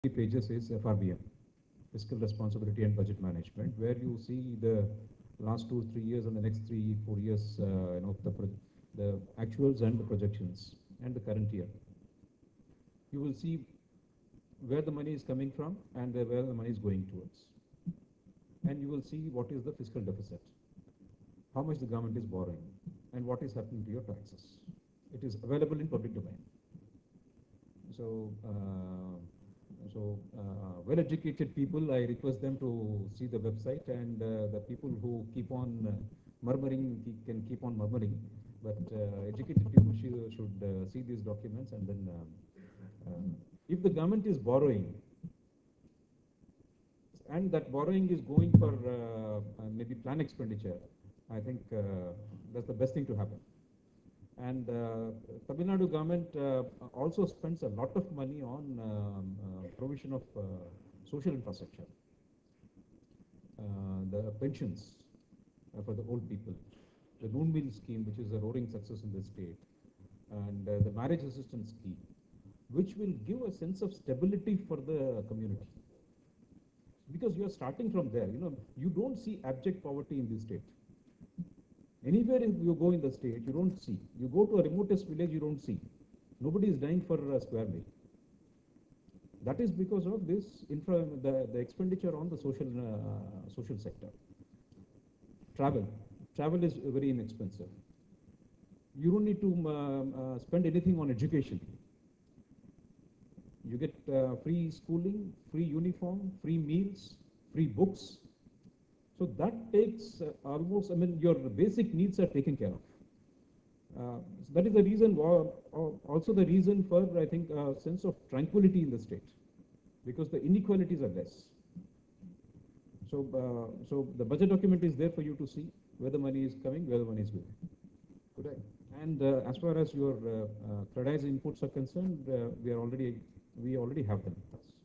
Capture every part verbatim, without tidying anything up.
pages is F R B M, Fiscal Responsibility and Budget Management, where you see the last two, three years and the next three, four years, uh, you know, the, the actuals and the projections and the current year. You will see where the money is coming from and where the money is going towards. And you will see what is the fiscal deficit, how much the government is borrowing, and what is happening to your taxes. It is available in public domain. So, uh, so uh, well-educated people, I request them to see the website, and uh, the people who keep on uh, murmuring can keep on murmuring, but uh, educated people should, should uh, see these documents, and then um, uh, if the government is borrowing, and that borrowing is going for uh, uh, maybe plan expenditure, I think uh, that's the best thing to happen. And uh, Tamil Nadu government uh, also spends a lot of money on um, uh, provision of uh, social infrastructure, uh, the pensions uh, for the old people, the noon meal scheme, which is a roaring success in the state, and uh, the marriage assistance scheme, which will give a sense of stability for the community. Because you are starting from there, you know, you don't see abject poverty in this state. Anywhere you go in the state, you don't see. You go to a remotest village, you don't see. Nobody is dying for a square meal. That is because of this infra, the, the expenditure on the social uh, social sector. Travel, travel is very inexpensive. You don't need to uh, uh, spend anything on education. You get uh, free schooling, free uniform, free meals, free books. So that takes uh, almost, I mean, your basic needs are taken care of. Uh, so that is the reason, why, uh, also the reason for, I think, a sense of tranquility in the state, because the inequalities are less. So, uh, so the budget document is there for you to see where the money is coming, where the money is going. Good I? And uh, as far as your uh, uh, CREDAI's inputs are concerned, uh, we are already, we already have them with us.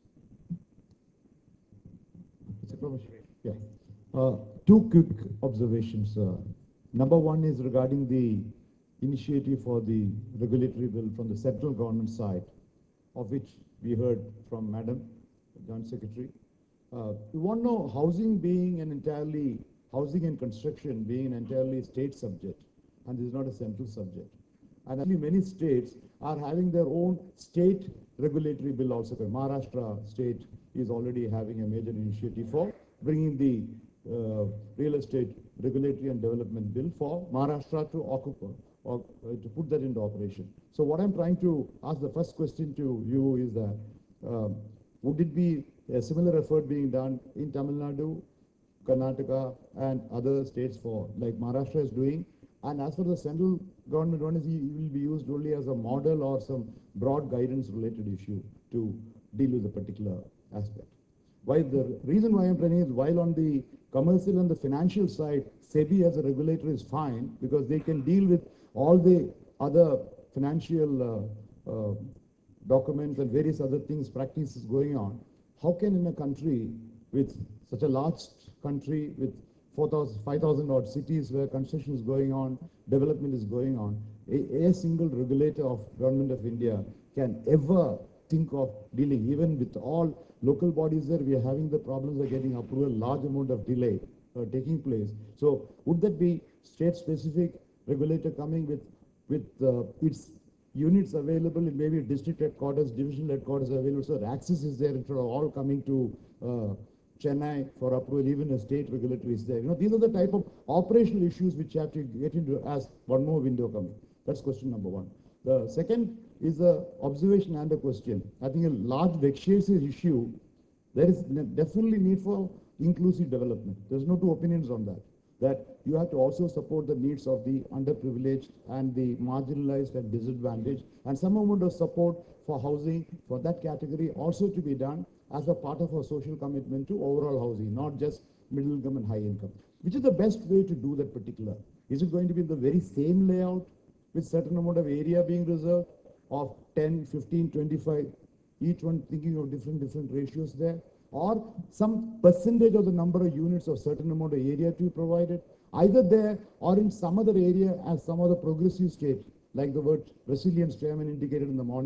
Mister Commissioner. Yeah. Uh, two quick observations. Uh, number one is regarding the initiative for the regulatory bill from the central government side, of which we heard from Madam Joint Secretary. Uh, we want to know housing being an entirely, housing and construction being an entirely state subject, and this is not a central subject. And actually many states are having their own state regulatory bill also. Maharashtra state is already having a major initiative for bringing the Uh, real estate regulatory and development bill for Maharashtra to occupy or uh, to put that into operation. So what I'm trying to ask, the first question to you is that uh, would it be a similar effort being done in Tamil Nadu, Karnataka, and other states for like Maharashtra is doing? And as for the central government one, is it will be used only as a model or some broad guidance related issue to deal with a particular aspect? Why the reason why I'm telling is, while on the commercial and the financial side, SEBI as a regulator is fine because they can deal with all the other financial uh, uh, documents and various other things, practices going on. How can in a country with such a large country with four thousand, five thousand odd cities where construction is going on, development is going on, a, a single regulator of Government of India can ever think of dealing, even with all local bodies there, we are having the problems of getting approval, large amount of delay uh, taking place. So would that be state-specific regulator coming with, with uh, its units available in maybe district headquarters, divisional headquarters available, so access is there instead of all coming to uh, Chennai for approval, even a state regulator is there. You know, these are the type of operational issues which you have to get into as one more window coming. That's question number one. The second is a observation and a question. I think a large vexatious issue, there is definitely need for inclusive development. There's no two opinions on that. That you have to also support the needs of the underprivileged and the marginalized and disadvantaged, and some amount of support for housing for that category also to be done as a part of our social commitment to overall housing, not just middle income and high income. Which is the best way to do that particular? Is it going to be the very same layout with certain amount of area being reserved of ten, fifteen, twenty-five, each one thinking of different different ratios there, or some percentage of the number of units of certain amount of area to be provided, either there or in some other area as some other progressive state, like the word resilience chairman indicated in the morning,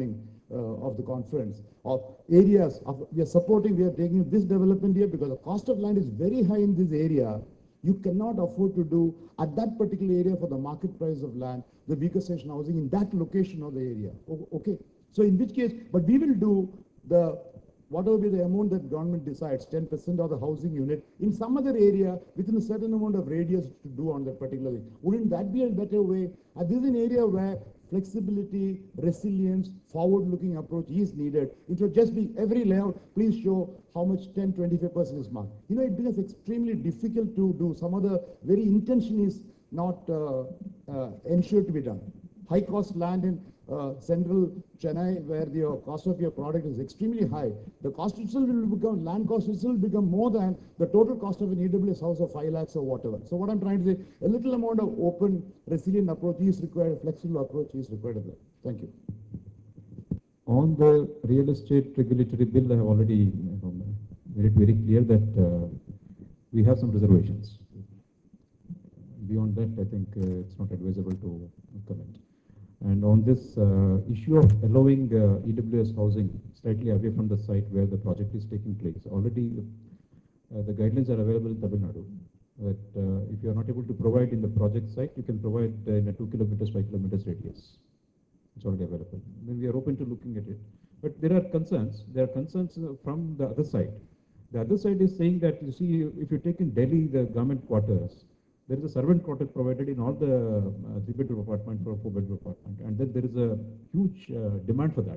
uh, of the conference, of areas of, we are supporting, we are taking this development here because the cost of land is very high in this area. You cannot afford to do at that particular area for the market price of land, the weaker section housing in that location of the area. O- Okay. So in which case, but we will do the whatever be the amount that government decides, ten percent of the housing unit in some other area within a certain amount of radius to do on that particular thing. Wouldn't that be a better way? And this is an area where flexibility, resilience, forward-looking approach is needed. It should just be every layout, please show how much ten, twenty-five percent is marked. You know, it becomes extremely difficult to do. Some of the very intention is not uh, uh, ensured to be done. High cost land in uh, central Chennai, where the uh, cost of your product is extremely high, the cost itself will become, land cost itself will become more than the total cost of an E W S house of five lakhs or whatever. So what I'm trying to say, a little amount of open, resilient approach is required, flexible approach is required. Thank you. On the real estate regulatory bill, I have already you know, made it very clear that uh, we have some reservations. Beyond that, I think uh, it's not advisable to comment. And on this uh, issue of allowing uh, E W S housing slightly away from the site where the project is taking place, already uh, the guidelines are available in Tamil Nadu that uh, if you are not able to provide in the project site, you can provide uh, in a two kilometers, five kilometers radius. It's already available. Then we are open to looking at it. But there are concerns. There are concerns uh, from the other side. The other side is saying that, you see, if you take in Delhi, the government quarters, there is a servant quarter provided in all the uh, three-bedroom apartment or four-bedroom apartment, and then there is a huge uh, demand for that.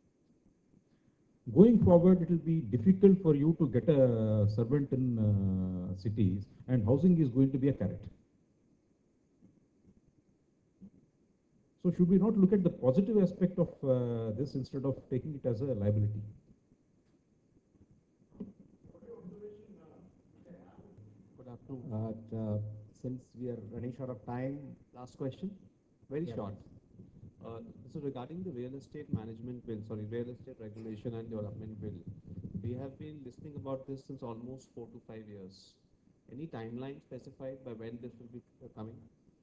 Going forward, it will be difficult for you to get a servant in uh, cities, and housing is going to be a carrot. So should we not look at the positive aspect of uh, this instead of taking it as a liability? Good afternoon. Uh, uh, since we are running short of time, last question, very Yeah. short. Uh, so regarding the real estate management bill, sorry, real estate regulation and development bill, we have been listening about this since almost four to five years. Any timeline specified by when this will be uh, coming?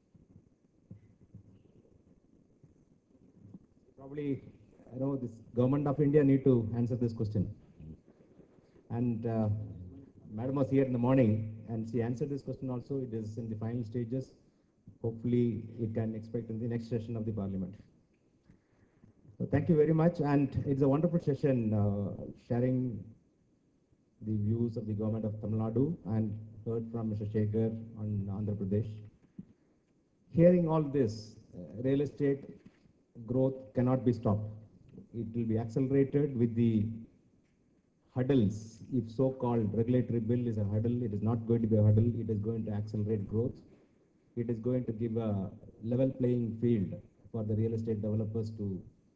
Probably, I know this government of India need to answer this question. And uh, Madam was here in the morning, and she answered this question also. It is in the final stages. Hopefully, it can expect in the next session of the Parliament. So thank you very much, and it's a wonderful session, uh, sharing the views of the government of Tamil Nadu, and heard from Mister Shekhar on Andhra Pradesh. Hearing all this, uh, real estate growth cannot be stopped. It will be accelerated with the hurdles. If so-called regulatory bill is a hurdle, it is not going to be a hurdle. It is going to accelerate growth. It is going to give a level playing field for the real estate developers to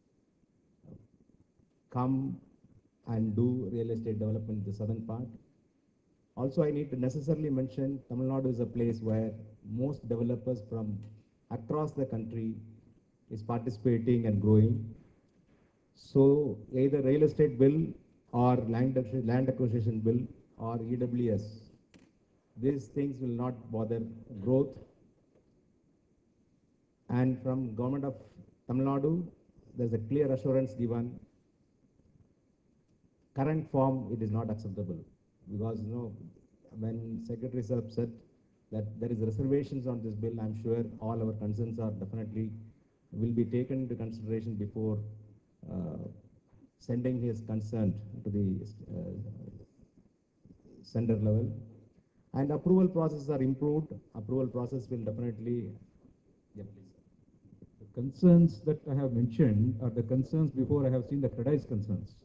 come and do real estate development in the southern part. Also, I need to necessarily mention Tamil Nadu is a place where most developers from across the country is participating and growing. So either real estate bill or land, land acquisition bill or E W S, these things will not bother growth. And from government of Tamil Nadu, there's a clear assurance given. Current form, it is not acceptable, because you know, when Secretary Saab said that there is reservations on this bill, I'm sure all our concerns are definitely will be taken into consideration before uh, sending his consent to the uh, sender level. And approval processes are improved. Approval process will definitely, yeah, please. The concerns that I have mentioned are the concerns before I have seen the CREDAI's concerns.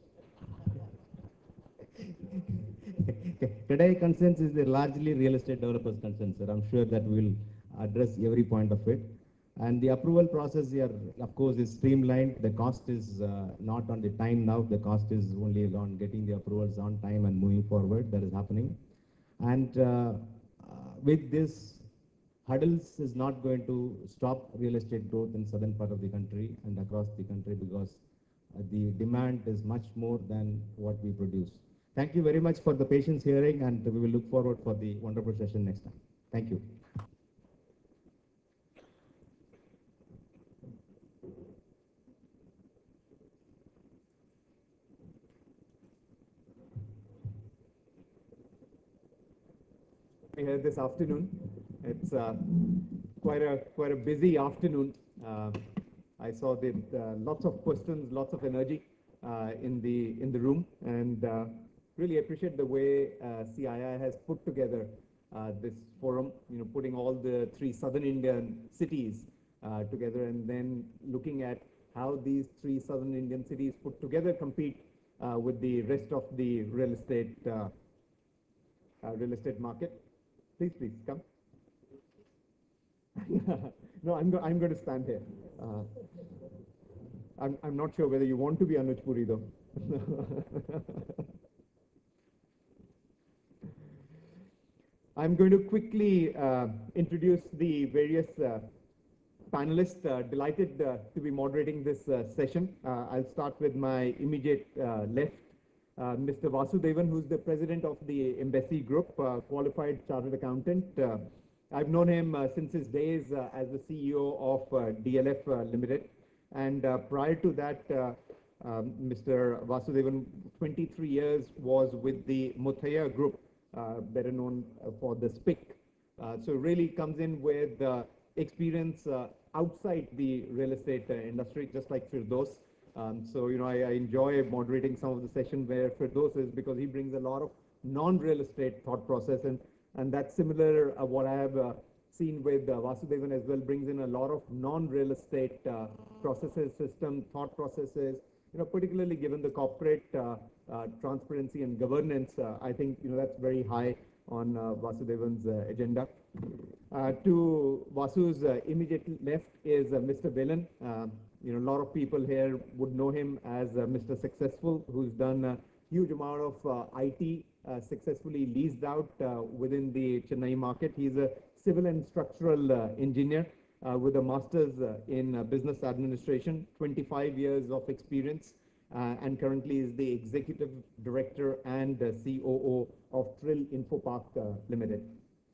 Today concerns is the largely real estate developers' concerns, sir. I'm sure that we will address every point of it. And the approval process here, of course, is streamlined. The cost is uh, not on the time now. The cost is only on getting the approvals on time and moving forward. That is happening. And uh, uh, with this, hurdles is not going to stop real estate growth in southern part of the country and across the country, because uh, the demand is much more than what we produce. Thank you very much for the patience hearing, and we will look forward for the wonderful session next time. Thank you. here this afternoon. It's uh, quite a quite a busy afternoon. Uh, I saw that uh, lots of questions, lots of energy uh, in the in the room, and uh, really appreciate the way uh, C I I has put together uh, this forum. You know, putting all the three southern Indian cities uh, together, and then looking at how these three southern Indian cities put together compete uh, with the rest of the real estate uh, uh, real estate market. Please, please come. No, I'm, go I'm going to stand here. Uh, I'm, I'm not sure whether you want to be Anuj Puri though. I'm going to quickly uh, introduce the various uh, panelists. Uh, delighted uh, to be moderating this uh, session. Uh, I'll start with my immediate uh, left, uh, Mister Vasudevan, who's the president of the Embassy Group, uh, qualified chartered accountant. Uh, I've known him uh, since his days uh, as the C E O of uh, D L F uh, Limited. And uh, prior to that, uh, um, Mister Vasudevan, twenty-three years was with the Muthaiya Group, uh, better known uh, for the S P I C. Uh, so really comes in with uh, experience uh, outside the real estate uh, industry, just like Firdaus. Um, so, you know, I, I enjoy moderating some of the session where Firdaus is, because he brings a lot of non-real estate thought process, and and that's similar uh, what I have uh, seen with uh, Vasudevan as well, brings in a lot of non-real estate uh, processes, system, thought processes, you know, particularly given the corporate uh, uh, transparency and governance. uh, I think, you know, that's very high on uh, Vasudevan's uh, agenda. Uh, to Vasu's uh, immediate left is uh, Mister Velan. Uh, you know, a lot of people here would know him as uh, Mister Successful, who's done a huge amount of uh, I T uh, successfully leased out uh, within the Chennai market. He's a civil and structural uh, engineer uh, with a master's uh, in uh, business administration, twenty-five years of experience, uh, and currently is the executive director and uh, C O O of Trill Infopark uh, Limited.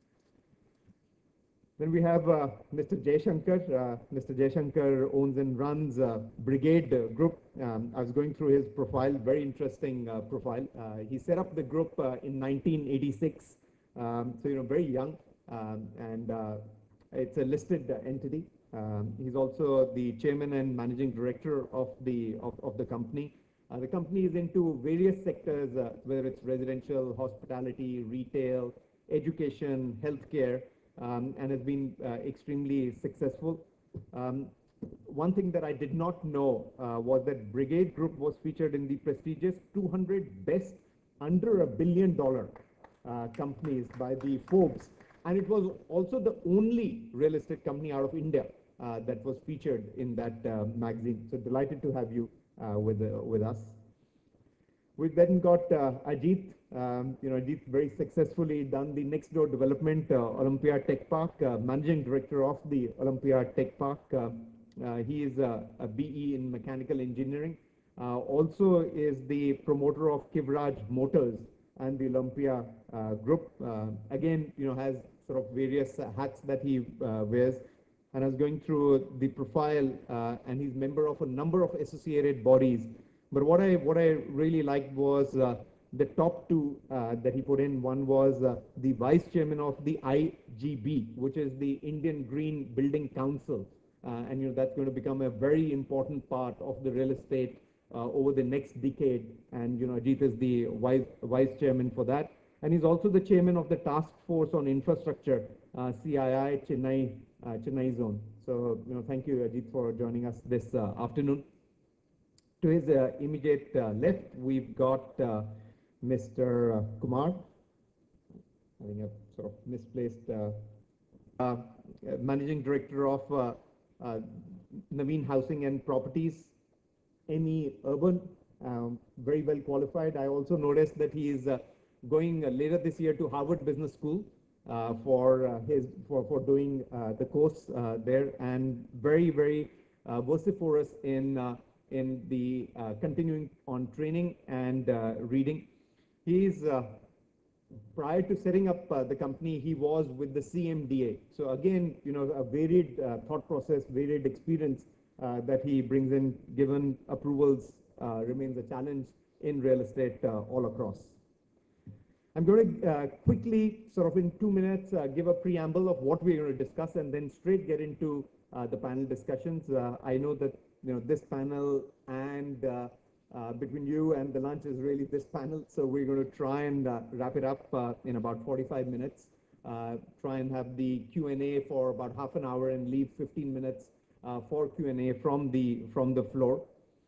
Then we have uh, Mister Jaishankar. Uh, Mister Jaishankar owns and runs uh, Brigade uh, Group. Um, I was going through his profile, very interesting uh, profile. Uh, he set up the group uh, in nineteen eighty-six, um, so, you know, very young, um, and uh, it's a listed uh, entity. Um, he's also the chairman and managing director of the, of, of the company. Uh, the company is into various sectors, uh, whether it's residential, hospitality, retail, education, healthcare, Um, and has been uh, extremely successful. Um, one thing that I did not know uh, was that Brigade Group was featured in the prestigious two hundred best under a billion dollar uh, companies by the Forbes. And it was also the only real estate company out of India uh, that was featured in that uh, magazine. So delighted to have you uh, with, uh, with us. We've then got uh, Ajit. Um, you know, Ajit very successfully done the next door development, uh, Olympia Tech Park, uh, managing director of the Olympia Tech Park. Uh, uh, he is uh, a B E in mechanical engineering. Uh, also is the promoter of Kivraj Motors and the Olympia uh, group. Uh, again, you know, has sort of various uh, hats that he uh, wears. And I was going through the profile, uh, and he's member of a number of associated bodies. But what I what I really liked was uh, the top two uh, that he put in. One was uh, the vice chairman of the I G B, which is the Indian Green Building Council, uh, and you know that's going to become a very important part of the real estate uh, over the next decade. And you know Ajit is the vice vice chairman for that, and he's also the chairman of the Task Force on Infrastructure, uh, C I I Chennai uh, Chennai zone. So you know thank you, Ajit, for joining us this uh, afternoon. To his uh, immediate uh, left, we've got uh, Mister Uh, Kumar. I think I've sort of misplaced uh, uh, managing director of uh, uh, Naveen Housing and Properties, M E Urban, um, very well qualified. I also noticed that he is uh, going uh, later this year to Harvard Business School uh, for uh, his for for doing uh, the course uh, there, and very very uh, vociferous in. Uh, in the uh, continuing on training and uh, reading. He's, uh, prior to setting up uh, the company, he was with the C M D A. So again, you know, a varied uh, thought process, varied experience uh, that he brings in, given approvals uh, remains a challenge in real estate uh, all across. I'm going to uh, quickly, sort of in two minutes, uh, give a preamble of what we're going to discuss and then straight get into uh, the panel discussions. Uh, I know that you know this panel and uh, uh, between you and the lunch is really this panel, so we're going to try and uh, wrap it up uh, in about forty-five minutes. Uh, try and have the Q and A for about half an hour and leave fifteen minutes uh, for Q and A from the from the floor.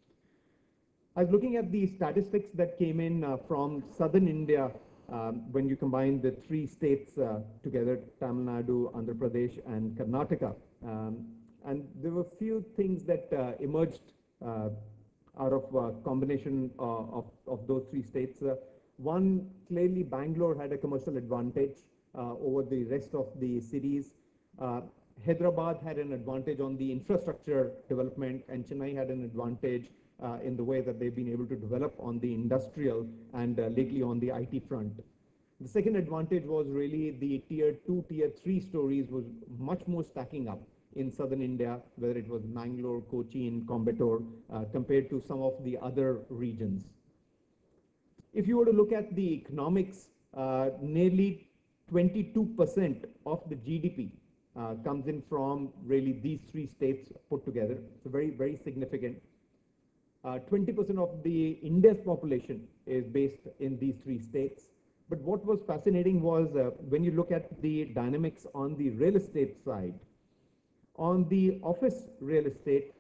I was looking at the statistics that came in uh, from southern India um, when you combine the three states uh, together, Tamil Nadu, Andhra Pradesh, and Karnataka. Um, and there were few things that uh, emerged uh, out of a combination uh, of, of those three states. Uh, one, clearly Bangalore had a commercial advantage uh, over the rest of the cities. Uh, Hyderabad had an advantage on the infrastructure development, and Chennai had an advantage uh, in the way that they've been able to develop on the industrial and uh, lately on the I T front. The second advantage was really the tier two, tier three stories was much more stacking up in southern India, whether it was Mangalore, Cochin, Coimbatore, uh, compared to some of the other regions. If you were to look at the economics, uh, nearly twenty-two percent of the G D P uh, comes in from really these three states put together. So very, very significant. twenty percent of the India's population is based in these three states. But what was fascinating was uh, when you look at the dynamics on the real estate side, on the office real estate,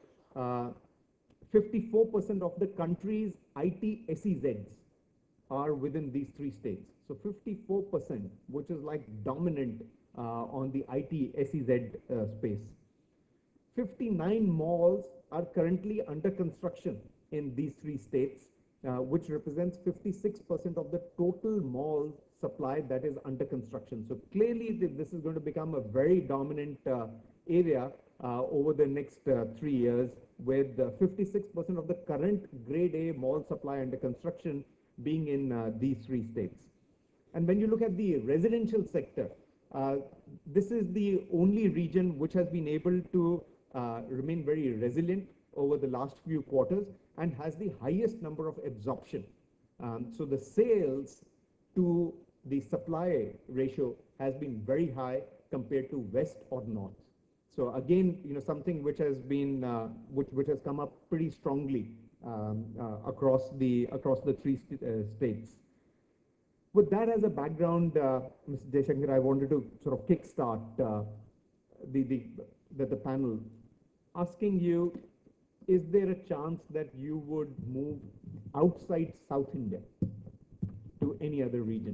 fifty-four percent of the country's I T S E Zs are within these three states. So fifty-four percent, which is like dominant uh, on the I T S E Z uh, space. fifty-nine malls are currently under construction in these three states, uh, which represents fifty-six percent of the total mall supply that is under construction. So clearly th this is going to become a very dominant uh, area uh, over the next uh, three years, with fifty-six percent of the current grade A mall supply under construction being in uh, these three states. And when you look at the residential sector, uh, this is the only region which has been able to uh, remain very resilient over the last few quarters and has the highest number of absorption. Um, so the sales to the supply ratio has been very high compared to west or north. So again, you know, something which has been, uh, which, which has come up pretty strongly um, uh, across the, across the three st uh, states. With that as a background, uh, Mister Jaishankar, I wanted to sort of kickstart uh, the, the, the, the panel, asking you, is there a chance that you would move outside South India to any other region?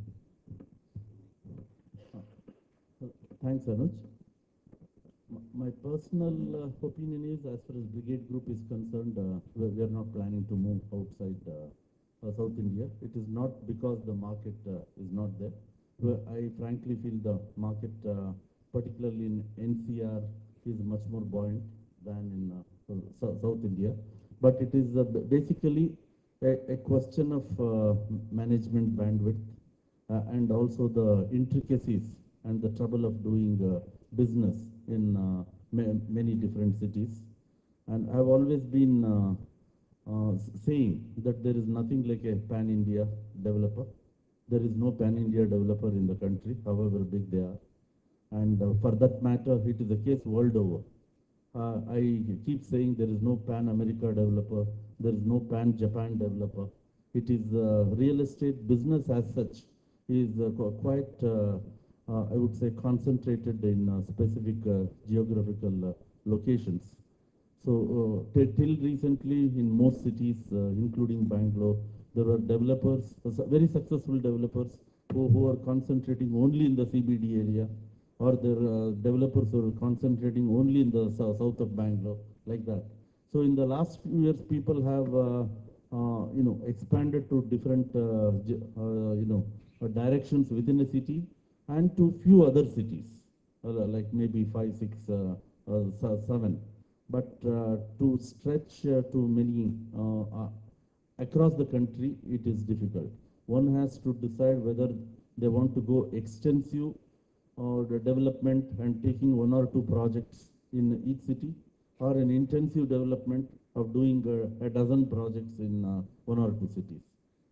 Thanks, Anuj. My personal uh, opinion is, as far as Brigade Group is concerned, uh, we we are not planning to move outside uh, uh, South India. It is not because the market uh, is not there. Well, I frankly feel the market, uh, particularly in N C R, is much more buoyant than in uh, so South India. But it is uh, basically a, a question of uh, management bandwidth uh, and also the intricacies and the trouble of doing uh, business in uh, ma many different cities. And I've always been uh, uh, saying that there is nothing like a pan-India developer. There is no pan-India developer in the country, however big they are. And uh, for that matter, it is the case world over. Uh, I keep saying there is no pan-America developer, there is no pan-Japan developer. It is uh, real estate business as such is uh, qu quite uh, Uh, I would say concentrated in uh, specific uh, geographical uh, locations. So uh, till recently in most cities, uh, including Bangalore, there were developers, uh, very successful developers who, who are concentrating only in the C B D area, or there are uh, developers who are concentrating only in the south of Bangalore, like that. So in the last few years, people have uh, uh, you know, expanded to different uh, uh, you know, uh, directions within a city, and to few other cities, uh, like maybe five, six, uh, uh, seven. But uh, to stretch uh, to many uh, uh, across the country, it is difficult. One has to decide whether they want to go extensive or the development and taking one or two projects in each city, or an intensive development of doing uh, a dozen projects in uh, one or two cities.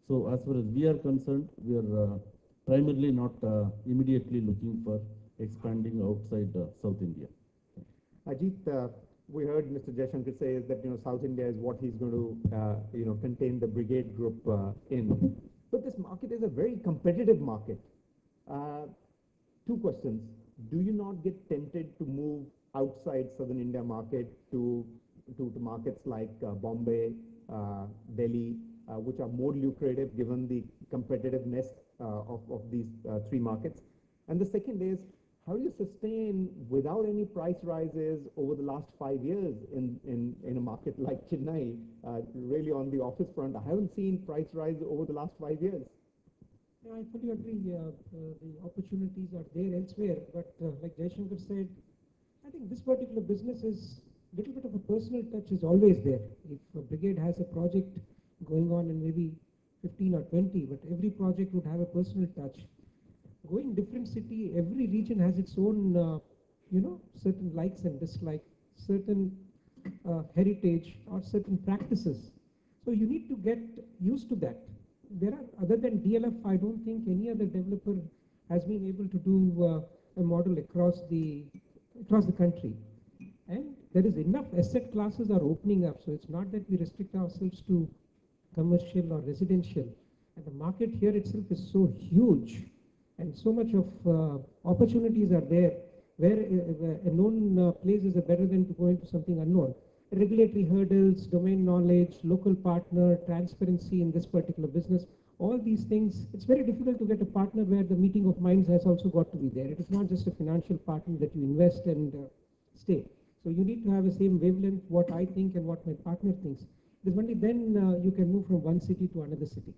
So as far as we are concerned, we are uh, primarily not uh, immediately looking for expanding outside uh, South India. Ajit, uh, we heard Mister Jaishankar say is that, you know, South India is what he's going to, uh, you know, contain the brigade group uh, in. But this market is a very competitive market. Uh, two questions. Do you not get tempted to move outside Southern India market to, to, to markets like uh, Bombay, uh, Delhi, uh, which are more lucrative given the competitiveness uh, of, of these uh, three markets? And the second is, how do you sustain without any price rises over the last five years in, in, in a market like Chennai, uh, really on the office front? I haven't seen price rise over the last five years. Yeah, I fully agree. Uh, uh, the opportunities are there elsewhere, but uh, like Jaishankar said, I think this particular business is a little bit of a personal touch is always there. If a brigade has a project going on in maybe fifteen or twenty, but every project would have a personal touch. Going different city, every region has its own, uh, you know, certain likes and dislikes, certain uh, heritage or certain practices. So you need to get used to that. There are, other than D L F, I don't think any other developer has been able to do uh, a model across the across the country. And there is enough asset classes are opening up, so it's not that we restrict ourselves to commercial or residential. And the market here itself is so huge, and so much of uh, opportunities are there, where uh, a known uh, place is better than to go into something unknown. Regulatory hurdles, domain knowledge, local partner, transparency in this particular business, all these things, it's very difficult to get a partner where the meeting of minds has also got to be there. It is not just a financial partner that you invest and uh, stay. So you need to have the same wavelength, what I think and what my partner thinks. Because only then uh, you can move from one city to another city.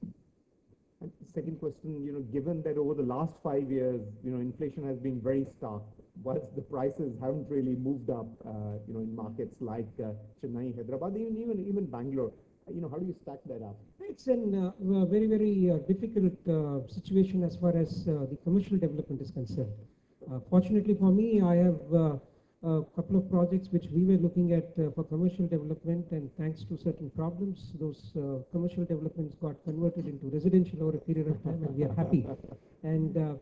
And second question, you know, given that over the last five years, you know, inflation has been very stark, whilst the prices haven't really moved up, uh, you know, in markets like uh, Chennai, Hyderabad, even, even, even Bangalore, you know, how do you stack that up? It's a uh, very, very uh, difficult uh, situation as far as uh, the commercial development is concerned. Uh, fortunately for me, I have uh, a couple of projects which we were looking at uh, for commercial development, and thanks to certain problems, those uh, commercial developments got converted into residential over a period of time, and we are happy. And uh,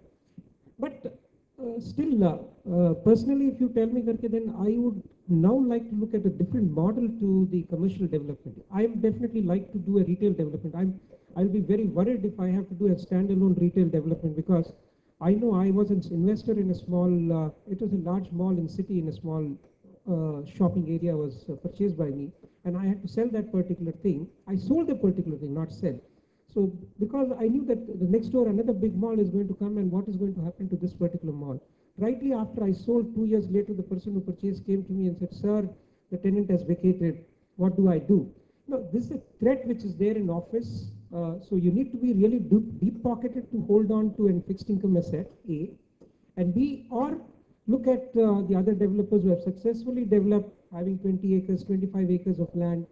but uh, still, uh, uh, personally, if you tell me, Karke, then I would now like to look at a different model to the commercial development. I am definitely like to do a retail development. I'm I'll be very worried if I have to do a standalone retail development, because I know I was an investor in a small, uh, it was a large mall in city in a small uh, shopping area was uh, purchased by me, and I had to sell that particular thing. I sold the particular thing, not sell. So because I knew that the next door another big mall is going to come, and what is going to happen to this particular mall. Rightly after I sold, two years later, the person who purchased came to me and said, sir, the tenant has vacated, what do I do? No, this is a threat which is there in office. Uh, so you need to be really deep pocketed to hold on to a fixed income asset, A, and B, or look at uh, the other developers who have successfully developed having twenty acres, twenty-five acres of land.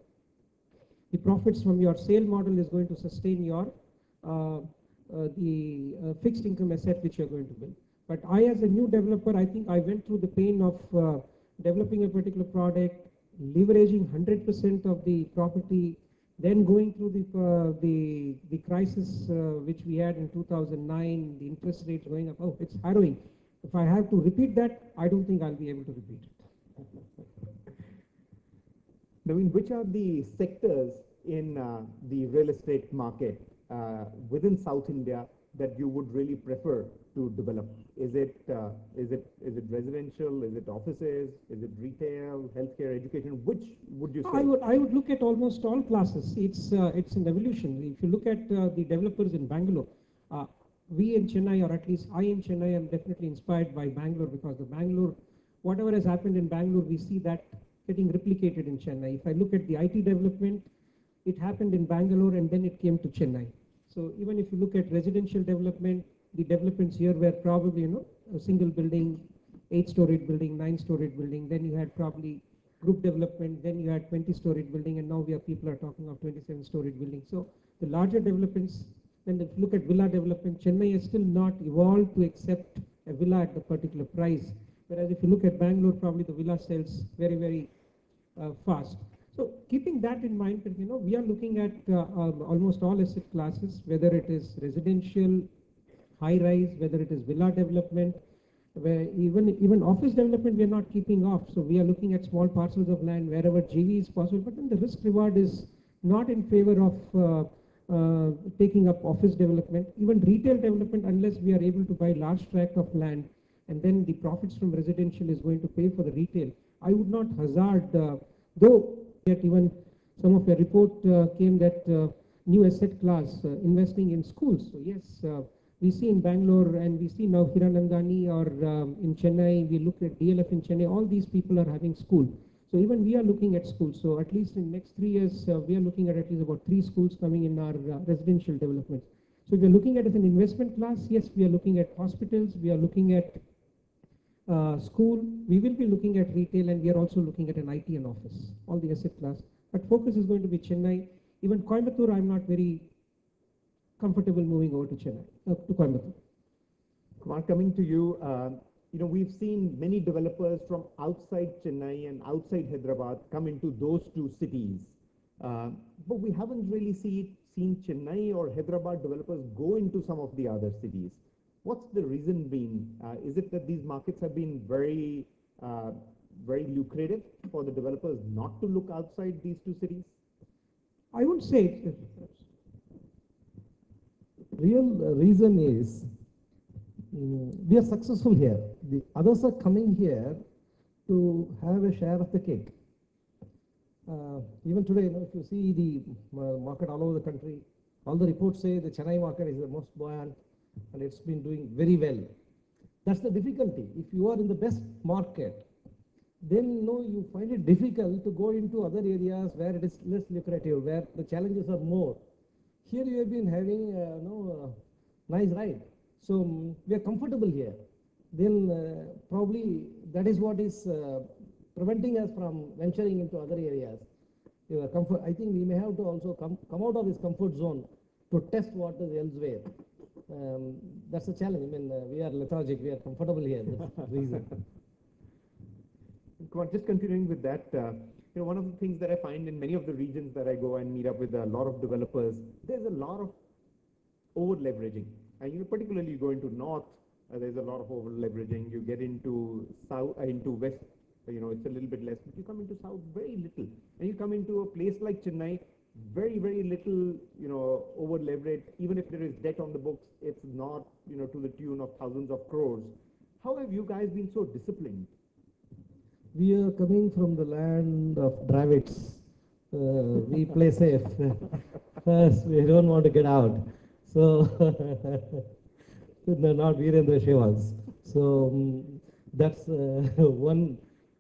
The profits from your sale model is going to sustain your uh, uh, the uh, fixed income asset which you're going to build. But I, as a new developer, I think I went through the pain of uh, developing a particular product, leveraging one hundred percent of the property, then going through the uh, the the crisis uh, which we had in two thousand nine, the interest rates going up. Oh, it's harrowing. If I have to repeat that, I don't think I'll be able to repeat it. Naveen, which are the sectors in uh, the real estate market uh, within South India that you would really prefer to develop? Is it uh, is it is it residential? Is it offices? Is it retail, healthcare, education? Which would you say? I would I would look at almost all classes. It's uh, it's an evolution. If you look at uh, the developers in Bangalore, uh, we in Chennai, or at least I in Chennai, am definitely inspired by Bangalore, because the Bangalore, whatever has happened in Bangalore, we see that getting replicated in Chennai. If I look at the I T development, it happened in Bangalore and then it came to Chennai. So even if you look at residential development, the developments here were probably, you know, a single building, eight-storied building, nine-storied building. Then you had probably group development. Then you had twenty-storied building, and now we are people are talking of twenty-seven-storied building. So the larger developments. Then if you look at villa development, Chennai is still not evolved to accept a villa at the particular price. Whereas if you look at Bangalore, probably the villa sells very, very uh, fast. So keeping that in mind, you know, we are looking at uh, um, almost all asset classes, whether it is residential, high-rise, whether it is villa development, where even even office development we are not keeping off. So we are looking at small parcels of land wherever G V is possible, but then the risk reward is not in favor of uh, uh, taking up office development, even retail development, unless we are able to buy large tract of land and then the profits from residential is going to pay for the retail. I would not hazard, uh, though yet even some of your report uh, came that uh, new asset class, uh, investing in schools. So yes, uh, we see in Bangalore and we see now Hiranandani or um, in Chennai, we look at D L F in Chennai, all these people are having school. So even we are looking at schools. So at least in next three years, uh, we are looking at at least about three schools coming in our uh, residential developments. So if we are looking at it as an investment class, yes, we are looking at hospitals, we are looking at uh, school, we will be looking at retail, and we are also looking at an I T and office, all the asset class. But focus is going to be Chennai. Even Coimbatore, I'm not very comfortable moving over to Chennai, uh, to Coimbatore. Kumar, coming to you, uh, you know, we've seen many developers from outside Chennai and outside Hyderabad come into those two cities. Uh, but we haven't really see, seen Chennai or Hyderabad developers go into some of the other cities. What's the reason been? Uh, is it that these markets have been very, uh, very lucrative for the developers not to look outside these two cities? I would say it's, Real uh, reason is mm, we are successful here. The others are coming here to have a share of the cake. Uh, even today, you know, if you see the uh, market all over the country, all the reports say the Chennai market is the most buoyant and it's been doing very well. That's the difficulty. If you are in the best market, then you know, you find it difficult to go into other areas where it is less lucrative, where the challenges are more. Here you have been having uh, you know, uh, nice ride. So um, we are comfortable here. Then uh, probably that is what is uh, preventing us from venturing into other areas. Uh, comfort, I think we may have to also come, come out of this comfort zone to test what is elsewhere. Um, that's a challenge. I mean, uh, we are lethargic, we are comfortable here. That's the reason. Kumar, just continuing with that, uh, you know, one of the things that I find in many of the regions that I go and meet up with a lot of developers, there's a lot of over leveraging. And you know, particularly you go into north, uh, there's a lot of over leveraging. You get into south, uh, into west, you know, it's a little bit less. But you come into south, very little. And you come into a place like Chennai, very, very little, you know, over leverage. Even if there is debt on the books, it's not, you know, to the tune of thousands of crores. How have you guys been so disciplined? We are coming from the land of Dravids. Uh, we play safe. First, we don't want to get out. So, no, not Virendra Shivas. So, um, that's uh, one.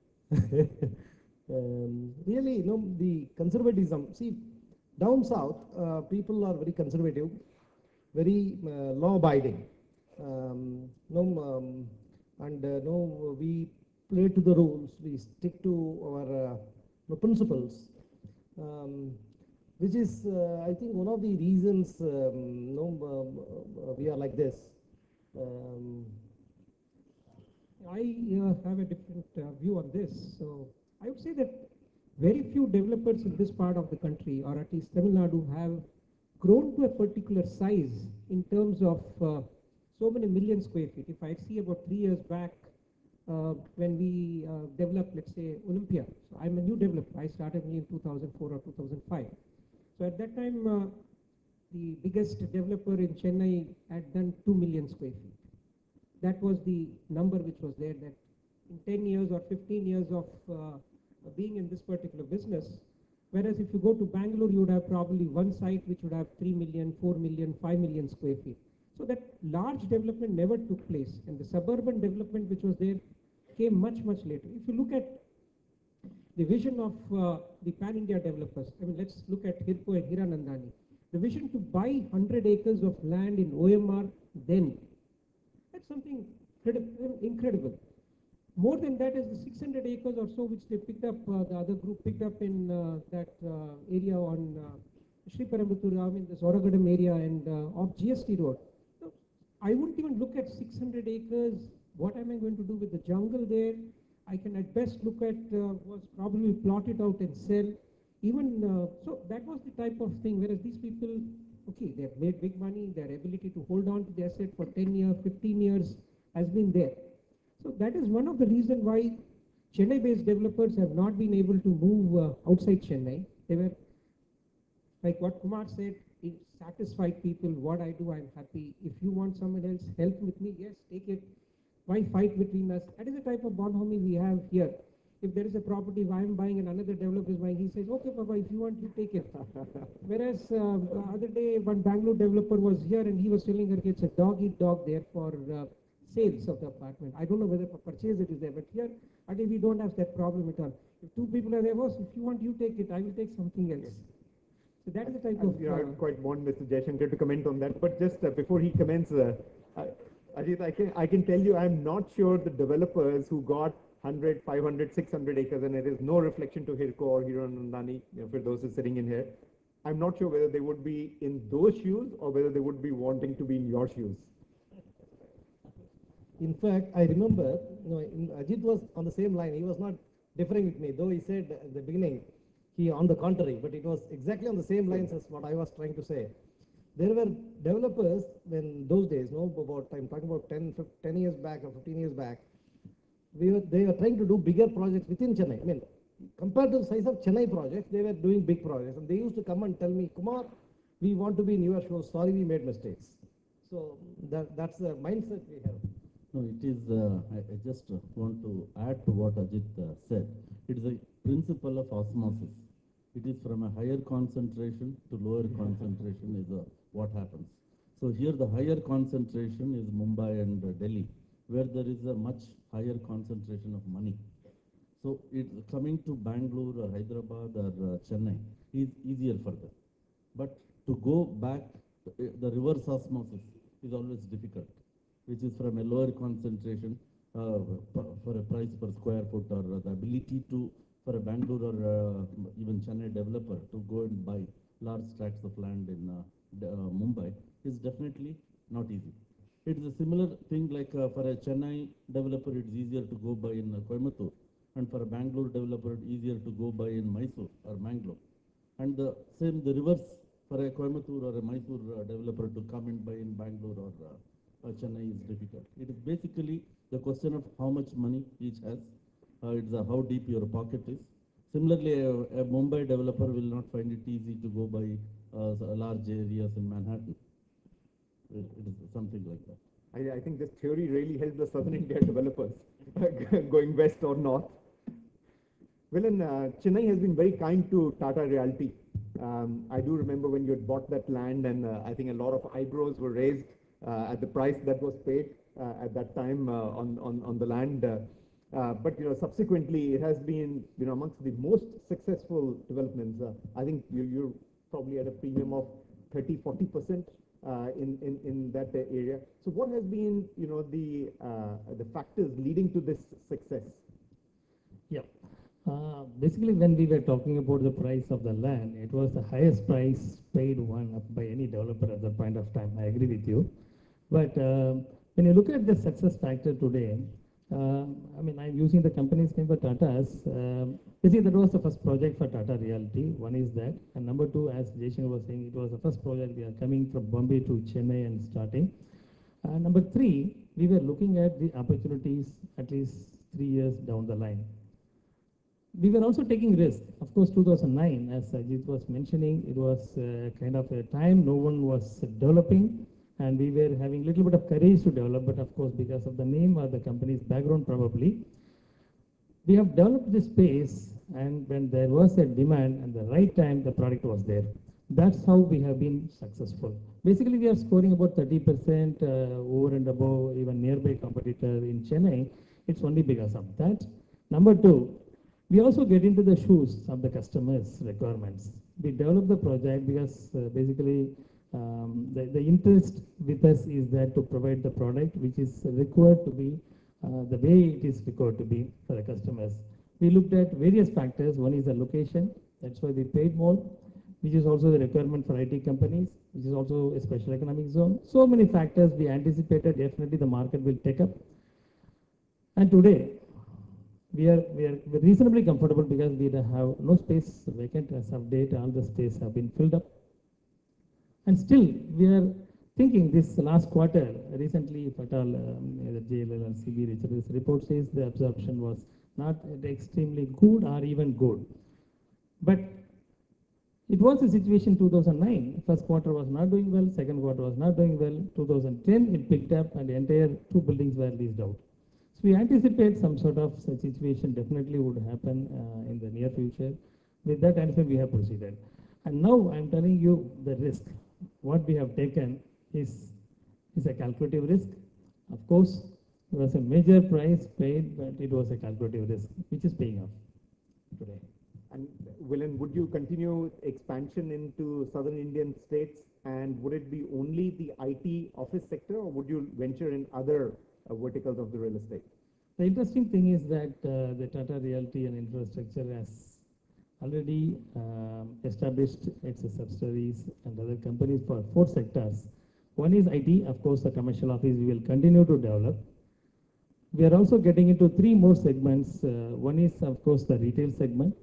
um, really, you know, the conservatism. See, down south, uh, people are very conservative, very uh, law-abiding. Um, no, um, and uh, no, we play to the rules, we stick to our uh, principles, um, which is, uh, I think, one of the reasons um, no, um, uh, we are like this. Um, I uh, have a different uh, view on this. So I would say that very few developers in this part of the country, or at least Tamil Nadu, have grown to a particular size in terms of uh, so many million square feet. If I see about three years back, Uh, when we uh, developed, let's say, Olympia. So I'm a new developer. I started only in two thousand four or two thousand five. So at that time, uh, the biggest developer in Chennai had done two million square feet. That was the number which was there, that in ten years or fifteen years of uh, being in this particular business, whereas if you go to Bangalore, you would have probably one site which would have three million, four million, five million square feet. So that large development never took place, and the suburban development which was there came much, much later. If you look at the vision of uh, the pan-India developers, I mean, let's look at Hirpo and Hiranandani. The vision to buy one hundred acres of land in O M R then, that's something incredible. More than that is the six hundred acres or so which they picked up, uh, the other group picked up in uh, that uh, area on uh, Sri Perambuttur, I mean, this Oragadam area and uh, off G S T road. I wouldn't even look at six hundred acres. What am I going to do with the jungle there? I can at best look at uh, was probably plot it out and sell. even, uh, so that was the type of thing, whereas these people, okay, they have made big money, their ability to hold on to the asset for ten years, fifteen years has been there. So that is one of the reasons why Chennai-based developers have not been able to move uh, outside Chennai. They were, like what Kumar said, it satisfied people, what I do, I'm happy. If you want someone else help with me, yes, take it. Why fight between us? That is the type of bonhomie we have here. If there is a property I'm buying and another developer is buying, he says, okay, Papa, if you want, you take it. Whereas uh, the other day, one Bangalore developer was here and he was telling her it's a dog-eat-dog there for uh, sales of the apartment. I don't know whether for purchase it is there, but here, again, we don't have that problem at all. If two people are there, boss, if you want, you take it, I will take something else. So that is the type And, of... you know, I uh, quite want Mister Jaishankar to comment on that, but just uh, before he comments, uh, uh, Ajit, I can, I can tell you I'm not sure the developers who got one hundred, five hundred, six hundred acres, and it is no reflection to Hirko or Hiranandani, you know, for those who are sitting in here. I'm not sure whether they would be in those shoes or whether they would be wanting to be in your shoes. In fact, I remember, you know, in, Ajit was on the same line. He was not differing with me, though he said at the beginning, he on the contrary, but it was exactly on the same lines as what I was trying to say. There were developers when those days, no, about, I'm talking about ten, ten years back or fifteen years back, we were, they were trying to do bigger projects within Chennai. I mean, compared to the size of Chennai projects, they were doing big projects. And they used to come and tell me, Kumar, we want to be in your shows. Sorry, we made mistakes. So that, that's the mindset we have. No, it is, uh, I, I just uh, want to add to what Ajit uh, said. It is a principle of osmosis. It is from a higher concentration to lower concentration is uh, what happens. So here the higher concentration is Mumbai and uh, Delhi, where there is a much higher concentration of money. So it coming to Bangalore or Hyderabad or uh, Chennai is easier for them. But to go back, uh, the reverse osmosis is always difficult, which is from a lower concentration uh, for a price per square foot, or the ability to, for a Bangalore or uh, even Chennai developer to go and buy large tracts of land in uh, uh, Mumbai is definitely not easy. It is a similar thing like uh, for a Chennai developer, it's easier to go buy in uh, Coimbatore, and for a Bangalore developer, it's easier to go buy in Mysore or Mangalore. And the same, the reverse, for a Coimbatore or a Mysore uh, developer to come and buy in Bangalore or uh, uh, Chennai is difficult. It is basically the question of how much money each has. Uh, it's uh, how deep your pocket is. Similarly, a, a Mumbai developer will not find it easy to go buy uh, large areas in Manhattan. It, it is something like that. I, I think this theory really helps the Southern India developers, going west or north. Well, and uh, Chennai has been very kind to Tata Realty. Um, I do remember when you had bought that land, and uh, I think a lot of eyebrows were raised uh, at the price that was paid uh, at that time uh, on, on, on the land. Uh, uh, but, you know, subsequently, it has been, you know, amongst the most successful developments. Uh, I think you, you're probably at a premium of thirty, forty percent. Uh, in, in, in that uh, area. So what has been, you know, the, uh, the factors leading to this success? Yeah. Uh, basically, when we were talking about the price of the land, it was the highest price paid one up by any developer at that point of time. I agree with you. But uh, when you look at the success factor today, uh, I mean, I'm using the company's name for Tata's. Uh, basically, that was the first project for Tata Realty. One is that. And number two, as Jaishankar was saying, it was the first project we are coming from Bombay to Chennai and starting. Uh, number three, we were looking at the opportunities at least three years down the line. We were also taking risk. Of course, two thousand nine, as Ajit was mentioning, it was uh, kind of a time no one was developing, and we were having a little bit of courage to develop, but of course, because of the name or the company's background probably, we have developed this space, and when there was a demand and the right time, the product was there. That's how we have been successful. Basically, we are scoring about thirty percent uh, over and above even nearby competitor in Chennai. It's only because of that. Number two, we also get into the shoes of the customer's requirements. We develop the project because uh, basically um, the, the interest with us is that to provide the product which is required to be uh, the way it is required to be for the customers. We looked at various factors. One is the location. That's why we paid more, which is also the requirement for I T companies, which is also a special economic zone. So many factors we anticipated definitely the market will take up. And today, we are, we are we're reasonably comfortable because we have no space vacant as of date. All the space have been filled up. And still, we are thinking this last quarter, recently, if at all, um, the J L L and C B Richards report says the absorption was not extremely good or even good. But it was a situation two thousand nine. First quarter was not doing well, second quarter was not doing well. two thousand ten, it picked up and the entire two buildings were leased out. So we anticipate some sort of such situation definitely would happen uh, in the near future. With that answer, we have proceeded. And now I'm telling you the risk. What we have taken is, is a calculative risk. Of course, it was a major price paid, but it was a calculative risk, which is paying off today. And Villain, would you continue expansion into southern Indian states, and would it be only the I T office sector, or would you venture in other uh, verticals of the real estate? The interesting thing is that uh, the Tata Realty and Infrastructure has already um, established its subsidiaries and other companies for four sectors. One is I T, of course, the commercial office we will continue to develop. We are also getting into three more segments. Uh, one is, of course, the retail segment.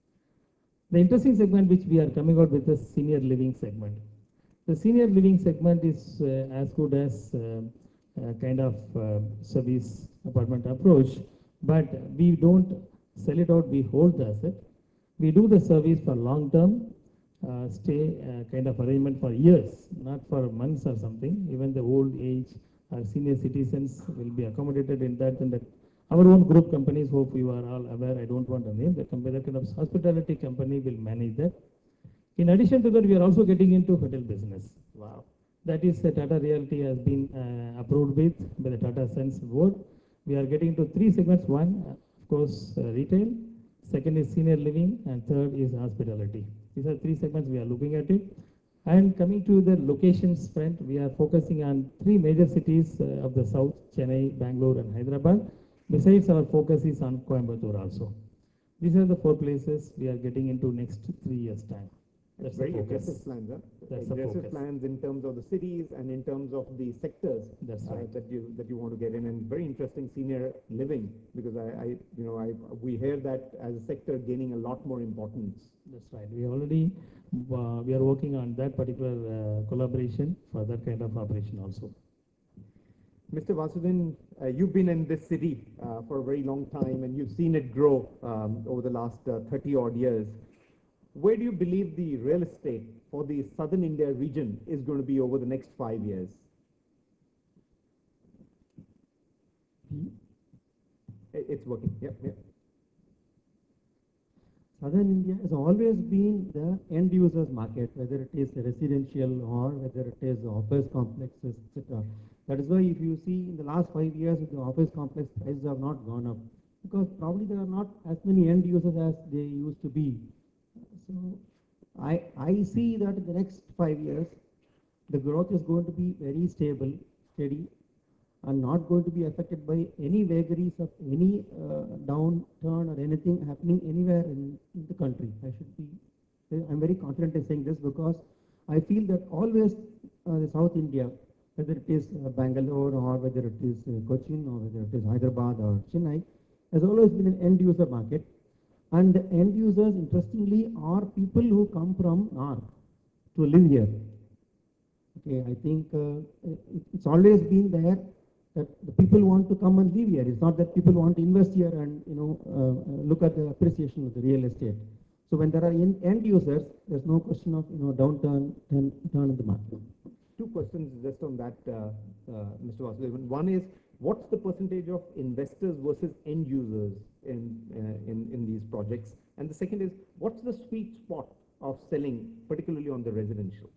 The interesting segment which we are coming out with the senior living segment. The senior living segment is uh, as good as uh, uh, kind of uh, service apartment approach, but we don't sell it out, we hold the asset. We do the service for long-term uh, stay uh, kind of arrangement for years, not for months or something. Even the old age or senior citizens will be accommodated in that. And that our own group companies, hope you are all aware, I don't want to name, the company, that kind of hospitality company will manage that. In addition to that, we are also getting into hotel business. Wow. That is, uh, Tata Realty has been uh, approved with by the Tata Sons board. We are getting into three segments. One, uh, of course, uh, retail. Second is senior living, and third is hospitality. These are three segments we are looking at it. And coming to the locations front, we are focusing on three major cities uh, of the south, Chennai, Bangalore, and Hyderabad. Besides, our focus is on Coimbatore also. These are the four places we are getting into next three years' time. That's Very the focus. aggressive plans, huh? That's the aggressive focus. plans in terms of the cities and in terms of the sectors That's uh, right. that you that you want to get in, and very interesting senior living, because I, I you know I we hear that as a sector gaining a lot more importance. That's right. We already uh, we are working on that particular uh, collaboration for that kind of operation also. Mister Vasudin, uh, you've been in this city uh, for a very long time, and you've seen it grow um, over the last uh, thirty odd years. Where do you believe the real estate for the southern India region is going to be over the next five years? I- It's working. Yep, yep. Southern India has always been the end users market, whether it is residential or whether it is office complexes, et cetera. That is why if you see in the last five years, the office complex prices have not gone up, because probably there are not as many end users as they used to be. So I, I see that in the next five years, the growth is going to be very stable, steady, and not going to be affected by any vagaries of any uh, downturn or anything happening anywhere in, in the country. I should be, I'm very confident in saying this, because I feel that always uh, the South India, whether it is uh, Bangalore or whether it is uh, Cochin or whether it is Hyderabad or Chennai, has always been an end user market. And the end users, interestingly, are people who come from North to live here. Okay, I think uh, it, it's always been there that the people want to come and live here. It's not that people want to invest here and you know uh, look at the appreciation of the real estate. So when there are in, end users, there's no question of you know downturn turn, turn in the market. Two questions just on that, uh, uh, Mister Vasudevan. One is, what's the percentage of investors versus end users in, uh, in, in these projects? And the second is, what's the sweet spot of selling, particularly on the residential?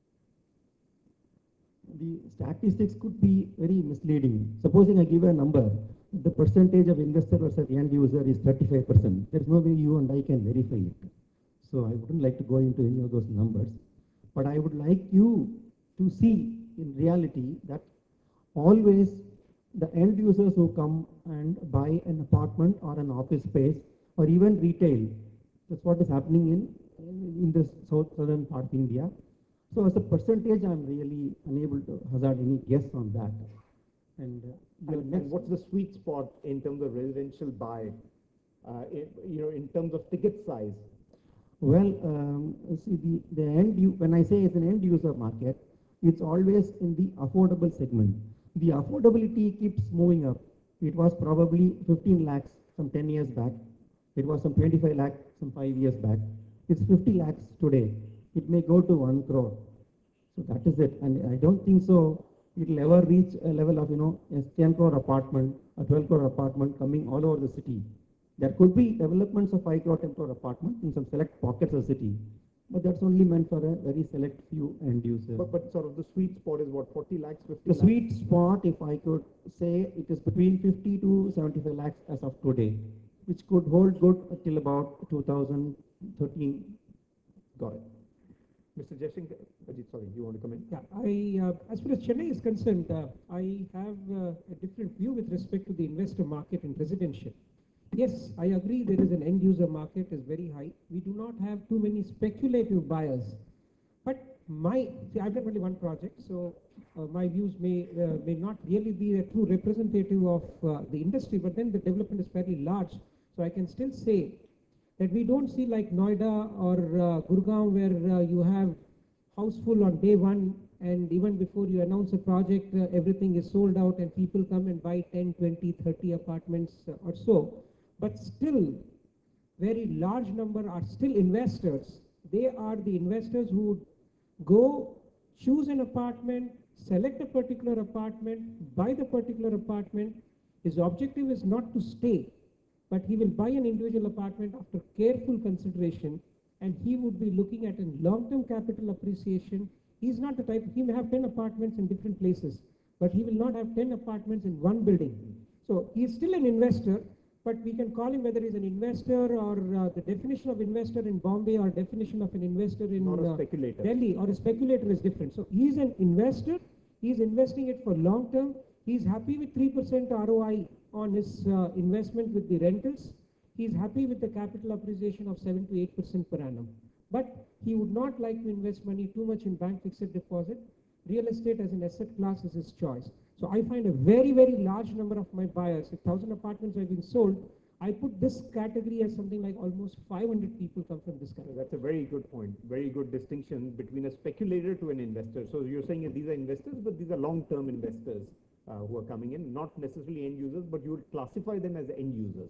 The statistics could be very misleading. Supposing I give a number, the percentage of investor versus end user is thirty-five percent. There's no way you and I can verify it. So I wouldn't like to go into any of those numbers. But I would like you to see in reality that always the end users who come and buy an apartment or an office space or even retail, that's what is happening in, in the south, southern part of India. So as a percentage, I'm really unable to hazard any guess on that. And, uh, your And, next and what's the sweet spot in terms of residential buy uh, in, you know, in terms of ticket size? Well, um, see, the, the end, u- when I say it's an end user market, it's always in the affordable segment. The affordability keeps moving up. It was probably fifteen lakhs some ten years back. It was some twenty-five lakhs some five years back. It's fifty lakhs today. It may go to one crore. So that is it. And I don't think so it'll ever reach a level of, you know, a ten crore apartment, a twelve crore apartment coming all over the city. There could be developments of five crore, ten crore apartments in some select pockets of the city, but that's only meant for a very select few end users. But, but sort of the sweet spot is what, forty lakhs, fifty The lakhs? sweet spot, if I could say, it is between fifty to seventy-five lakhs as of today, which could hold good till about two thousand thirteen. Got it. Mister Jaishankar, Ajit, sorry, you want to come in? Yeah, I, uh, as far as Chennai is concerned, uh, I have uh, a different view with respect to the investor market in residential. Yes, I agree there is an end user market is very high. We do not have too many speculative buyers. But my, see, I've done only one project, so uh, my views may, uh, may not really be a true representative of uh, the industry, but then the development is fairly large. So I can still say that we don't see like Noida or uh, Gurgaon where uh, you have house full on day one, and even before you announce a project, uh, everything is sold out and people come and buy ten, twenty, thirty apartments uh, or so. But still, very large number are still investors. They are the investors who would go choose an apartment, select a particular apartment, buy the particular apartment. His objective is not to stay, but he will buy an individual apartment after careful consideration, and he would be looking at a long-term capital appreciation. He's not the type, he may have ten apartments in different places, but he will not have ten apartments in one building. So he's still an investor, but we can call him whether he's an investor or uh, the definition of investor in Bombay or definition of an investor in Not a uh, speculator. Delhi or a speculator is different. So he's an investor, he's investing it for long term, he's happy with three percent R O I on his uh, investment with the rentals, he's happy with the capital appreciation of seven to eight percent per annum. But he would not like to invest money too much in bank fixed deposit. Real estate as an asset class is his choice. So I find a very, very large number of my buyers, if one thousand apartments have been sold, I put this category as something like almost five hundred people come from this category. That's a very good point, very good distinction between a speculator to an investor. So you're saying that these are investors, but these are long-term investors uh, who are coming in, not necessarily end users, but you would classify them as end users.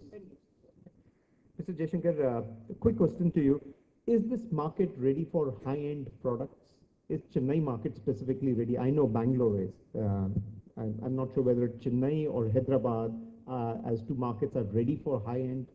Mister Jaishankar, uh, a quick question to you. Is this market ready for high-end products? Is Chennai market specifically ready? I know Bangalore is. Uh, I'm, I'm not sure whether Chennai or Hyderabad uh, as two markets are ready for high-end.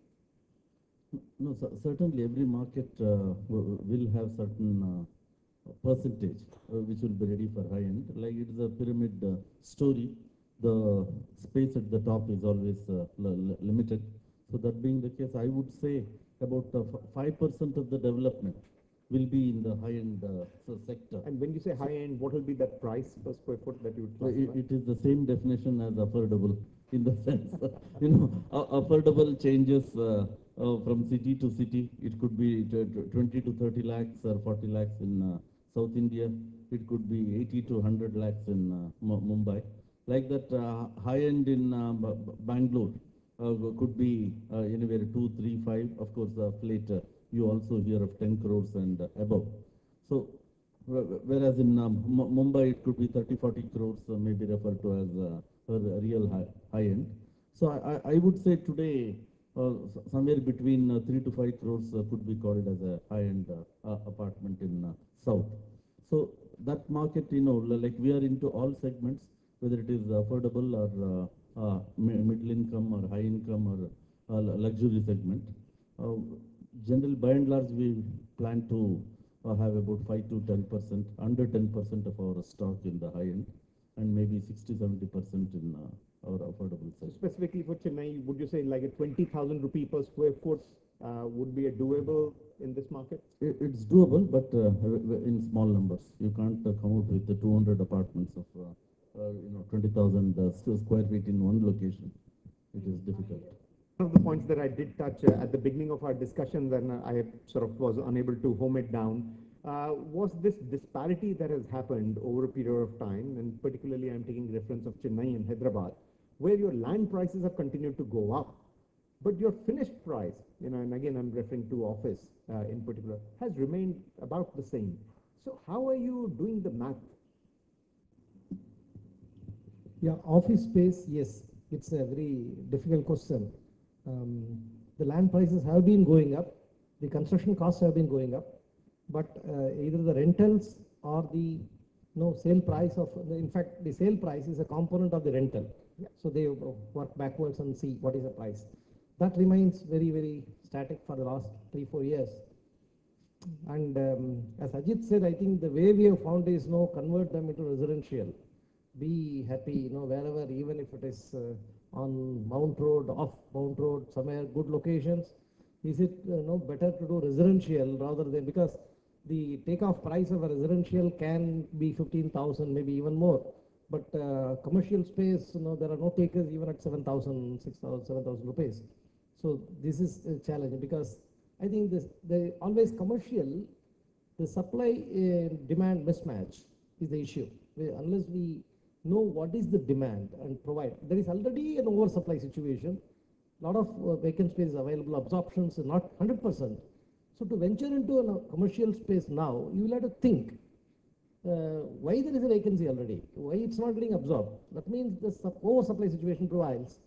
No, cer- certainly every market uh, w- will have certain uh, percentage uh, which will be ready for high end. Like it is a pyramid uh, story, the space at the top is always uh, l- l- limited. So that being the case, I would say about uh, five percent of the development will be in the high end uh, so sector. And when you say high-end, what will be that price per square foot that you would So it, classify? it is the same definition as affordable in the sense, you know, a- affordable changes uh, uh, from city to city. It could be t- t- twenty to thirty lakhs or forty lakhs in uh, South India. It could be eighty to one hundred lakhs in uh, Mu- Mumbai. Like that, uh, high end in uh, B- B- Bangalore uh, could be uh, anywhere two, three, five. Of course, uh, later you also hear of ten crores and uh, above. So Wh- Whereas in um, Mu- Mumbai, it could be thirty, forty crores, uh, maybe referred to as uh, a real high, high end. So I, I I would say today, uh, s- somewhere between uh, three to five crores uh, could be called as a high end uh, uh, apartment in uh, South. So that market, you know, li- like we are into all segments, whether it is affordable or uh, uh, mi- middle income or high income or uh, lu- luxury segment. Uh, General, by and large, we plan to uh, have about five to ten percent, under ten percent of our stock in the high end, and maybe sixty, seventy percent in uh, our affordable So segment. specifically for Chennai, would you say like a twenty thousand rupee per square foot uh, would be a doable in this market? I- It's doable, but uh, w- w- in small numbers. You can't uh, come out with the two hundred apartments of, uh, uh, you know, twenty thousand uh, s- square feet in one location. It is difficult. One of the points that I did touch uh, at the beginning of our discussion, then uh, I sort of was unable to home it down, uh, was this disparity that has happened over a period of time, and particularly I'm taking reference of Chennai and Hyderabad, where your land prices have continued to go up, but your finished price, you know, and again I'm referring to office uh, in particular, has remained about the same. So how are you doing the math? Yeah, office space, yes, it's a very difficult question. Um, the land prices have been going up, the construction costs have been going up, but uh, either the rentals or the no sale price of, in fact, the sale price is a component of the rental. Yeah. So they work backwards and see what is the price. That remains very, very static for the last three, four years. And um, as Ajit said, I think the way we have found is no convert them into residential. Be happy, you know, wherever, even if it is uh, on Mount Road, off Mount Road, somewhere good locations. Is it uh, no better to do residential rather than, because the takeoff price of a residential can be fifteen thousand, maybe even more. But uh, commercial space, you know, there are no takers even at seven thousand, six thousand, seven thousand rupees. So this is a challenge because I think this, the always commercial, the supply uh, demand mismatch is the issue. We, unless we know what is the demand and provide, there is already an oversupply situation. A lot of uh, vacant space is available, absorptions are not one hundred percent. So to venture into a commercial space now, you will have to think uh, why there is a vacancy already, why it's not getting absorbed. That means the oversupply situation prevails.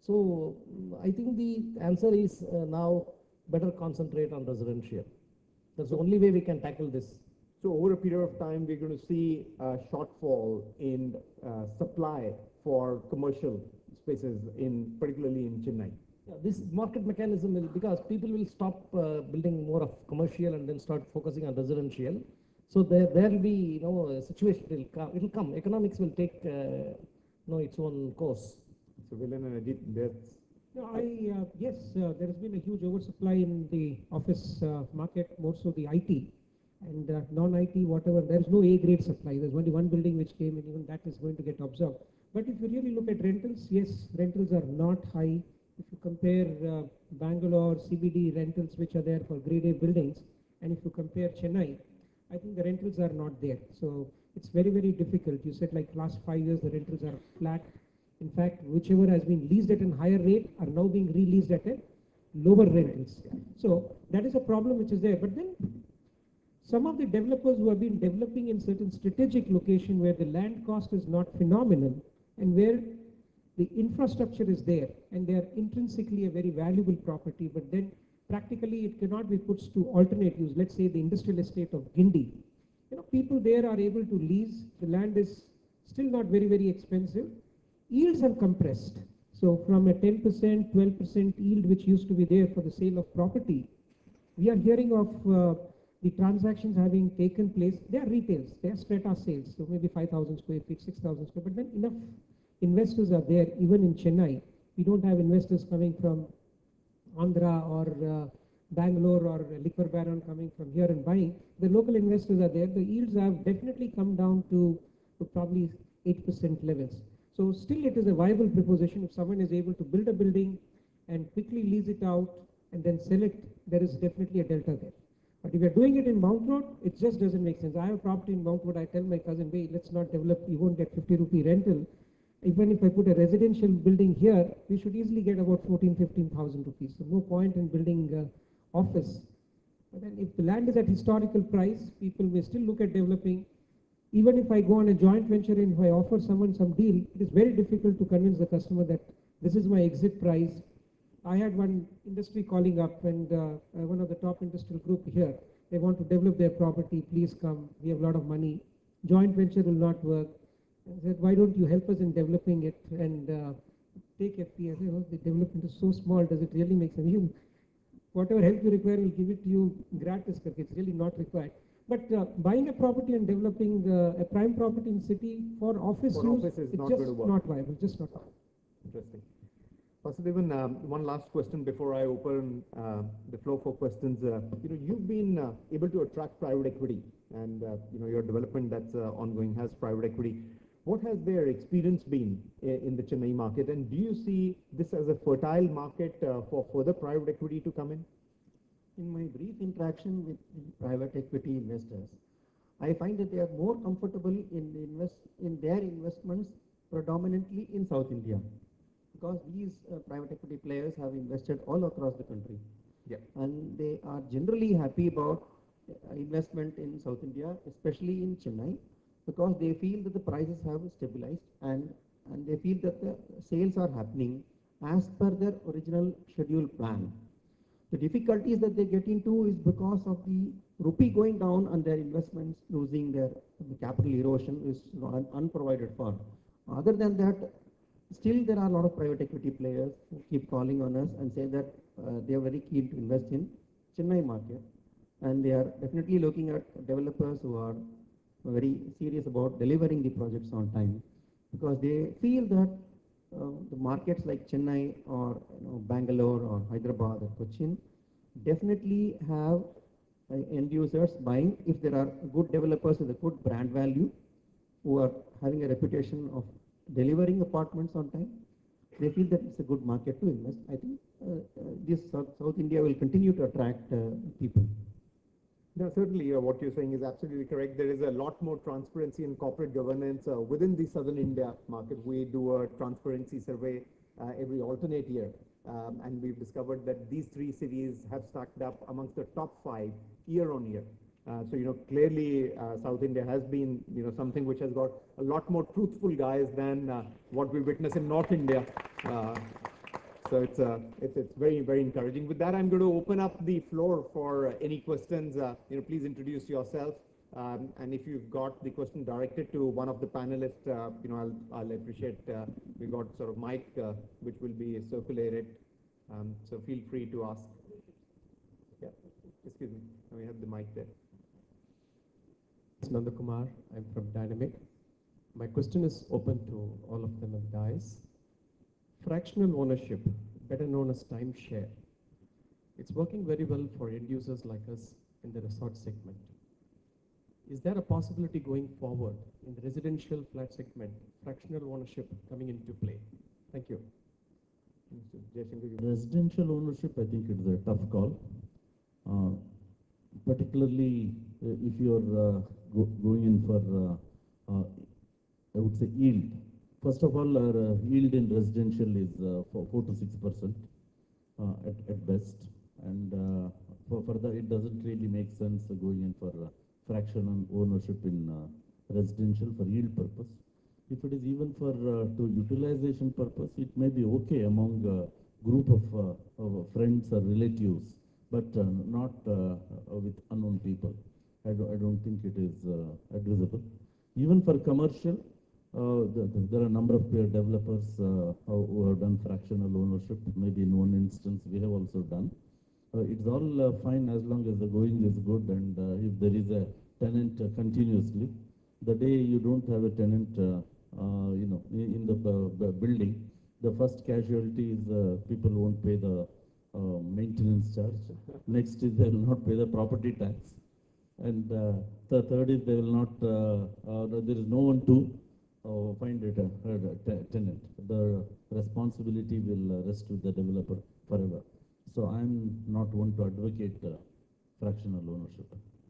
So I think the answer is uh, now better concentrate on residential. That's the only way we can tackle this. So over a period of time, we're going to see a shortfall in uh, supply for commercial spaces, in particularly in Chennai. Yeah, this market mechanism will, because people will stop uh, building more of commercial and then start focusing on residential. So there there will be, you know, a situation will come. It will come. Economics will take uh, you know, its own course. So Villain and Ajit, that's No, I, uh, yes, uh, there has been a huge oversupply in the office uh, market, more so the I T. And uh, non-I T, whatever, there is no A-grade supply. There's only one building which came and even that is going to get absorbed. But if you really look at rentals, yes, rentals are not high. If you compare uh, Bangalore, C B D rentals which are there for grade A buildings, and if you compare Chennai, I think the rentals are not there. So it's very, very difficult. You said like last five years the rentals are flat. In fact, whichever has been leased at a higher rate are now being released at a lower rentals. So that is a problem which is there. But then some of the developers who have been developing in certain strategic location where the land cost is not phenomenal and where the infrastructure is there and they are intrinsically a very valuable property, but then practically it cannot be put to alternate use. Let's say the industrial estate of Guindy. You know, people there are able to lease. The land is still not very, very expensive. Yields have compressed. So from a ten percent, twelve percent yield which used to be there for the sale of property, we are hearing of uh, the transactions having taken place. They are retails, they are strata sales, so maybe five thousand square feet, six thousand square, but then enough investors are there. Even in Chennai, we don't have investors coming from Andhra or uh, Bangalore or Liquor Baron coming from here and buying. The local investors are there. The yields have definitely come down to, to probably eight percent levels. So still it is a viable proposition. If someone is able to build a building and quickly lease it out and then sell it, there is definitely a delta there. But if you're doing it in Mount Road, it just doesn't make sense. I have a property in Mount Road. I tell my cousin, wait, let's not develop, you won't get fifty rupee rental. Even if I put a residential building here, we should easily get about fourteen, fifteen thousand rupees. So no point in building uh, office. But then if the land is at historical price, people may still look at developing. Even if I go on a joint venture and if I offer someone some deal, it is very difficult to convince the customer that this is my exit price. I had one industry calling up and uh, one of the top industrial group here, they want to develop their property, please come, we have a lot of money. Joint venture will not work. I said, why don't you help us in developing it and uh, take F P S? You know, the development is so small, does it really make sense? You, whatever help you require, we'll give it to you gratis, it's really not required. But uh, buying a property and developing uh, a prime property in city for office For use, office is it's not just going to work. not viable, just not viable. interesting. Vasudevan, um, one last question before I open uh, the floor for questions. Uh, you know, you've been uh, able to attract private equity, and uh, you know your development that's uh, ongoing has private equity. What has their experience been in, in the Chennai market, and do you see this as a fertile market uh, for further private equity to come in? In my brief interaction with the private equity investors, I find that they are more comfortable in the invest in their investments predominantly in South India, because these uh, private equity players have invested all across the country. Yeah. And they are generally happy about uh, investment in South India, especially in Chennai, because they feel that the prices have stabilized and, and they feel that the sales are happening as per their original scheduled plan. The difficulties that they get into is because of the rupee going down and their investments losing their the capital erosion is un unprovided for. Other than that, still there are a lot of private equity players who keep calling on us and say that uh, they are very keen to invest in Chennai market, and they are definitely looking at developers who are very serious about delivering the projects on time, because they feel that uh, the markets like Chennai or you know, Bangalore or Hyderabad or Cochin definitely have uh, end users buying if there are good developers with a good brand value who are having a reputation of delivering apartments on time. They feel that it's a good market to invest. I think uh, uh, this South, South India will continue to attract uh, people. No, certainly uh, what you're saying is absolutely correct. There is a lot more transparency in corporate governance uh, within the Southern India market. We do a transparency survey uh, every alternate year, um, and we've discovered that these three cities have stacked up amongst the top five year on year. Uh, so, you know, clearly uh, South India has been, you know, something which has got a lot more truthful guys than uh, what we witness in North India. Uh, So it's, uh, it's, it's very, very encouraging. With that, I'm going to open up the floor for uh, any questions. Uh, you know, please introduce yourself. Um, and if you've got the question directed to one of the panelists, uh, you know, I'll, I'll appreciate, uh, we got sort of mic, uh, which will be circulated. Um, so feel free to ask. Yeah, excuse me, we have the mic there. It's Nanda Kumar, I'm from Dynamic. My question is open to all of them and guys. Fractional ownership, better known as timeshare. It's working very well for end users like us in the resort segment. Is there a possibility going forward in the residential flat segment, fractional ownership coming into play? Thank you. Residential ownership, I think it's a tough call, uh, particularly uh, if you're uh, go going in for, uh, uh, I would say, yield. First of all, our uh, yield in residential is uh, for four to six percent uh, at, at best, and uh, for further, it doesn't really make sense uh, going in for uh, fractional ownership in uh, residential for yield purpose. If it is even for uh, to utilization purpose, it may be okay among a group of, uh, of friends or relatives, but uh, not uh, with unknown people. I, do, I don't think it is uh, advisable. Even for commercial, Uh, the, the, there are a number of peer developers uh, who have done fractional ownership. Maybe in one instance we have also done. Uh, it's all uh, fine as long as the going is good, and uh, if there is a tenant uh, continuously. The day you don't have a tenant, uh, uh, you know, in, in the uh, building, the first casualty is uh, people won't pay the uh, maintenance charge. Next is they will not pay the property tax, and uh, the third is they will not. Uh, uh, there is no one to Uh, find it a, a tenant. The responsibility will uh, rest with the developer forever. So I'm not one to advocate uh, fractional ownership.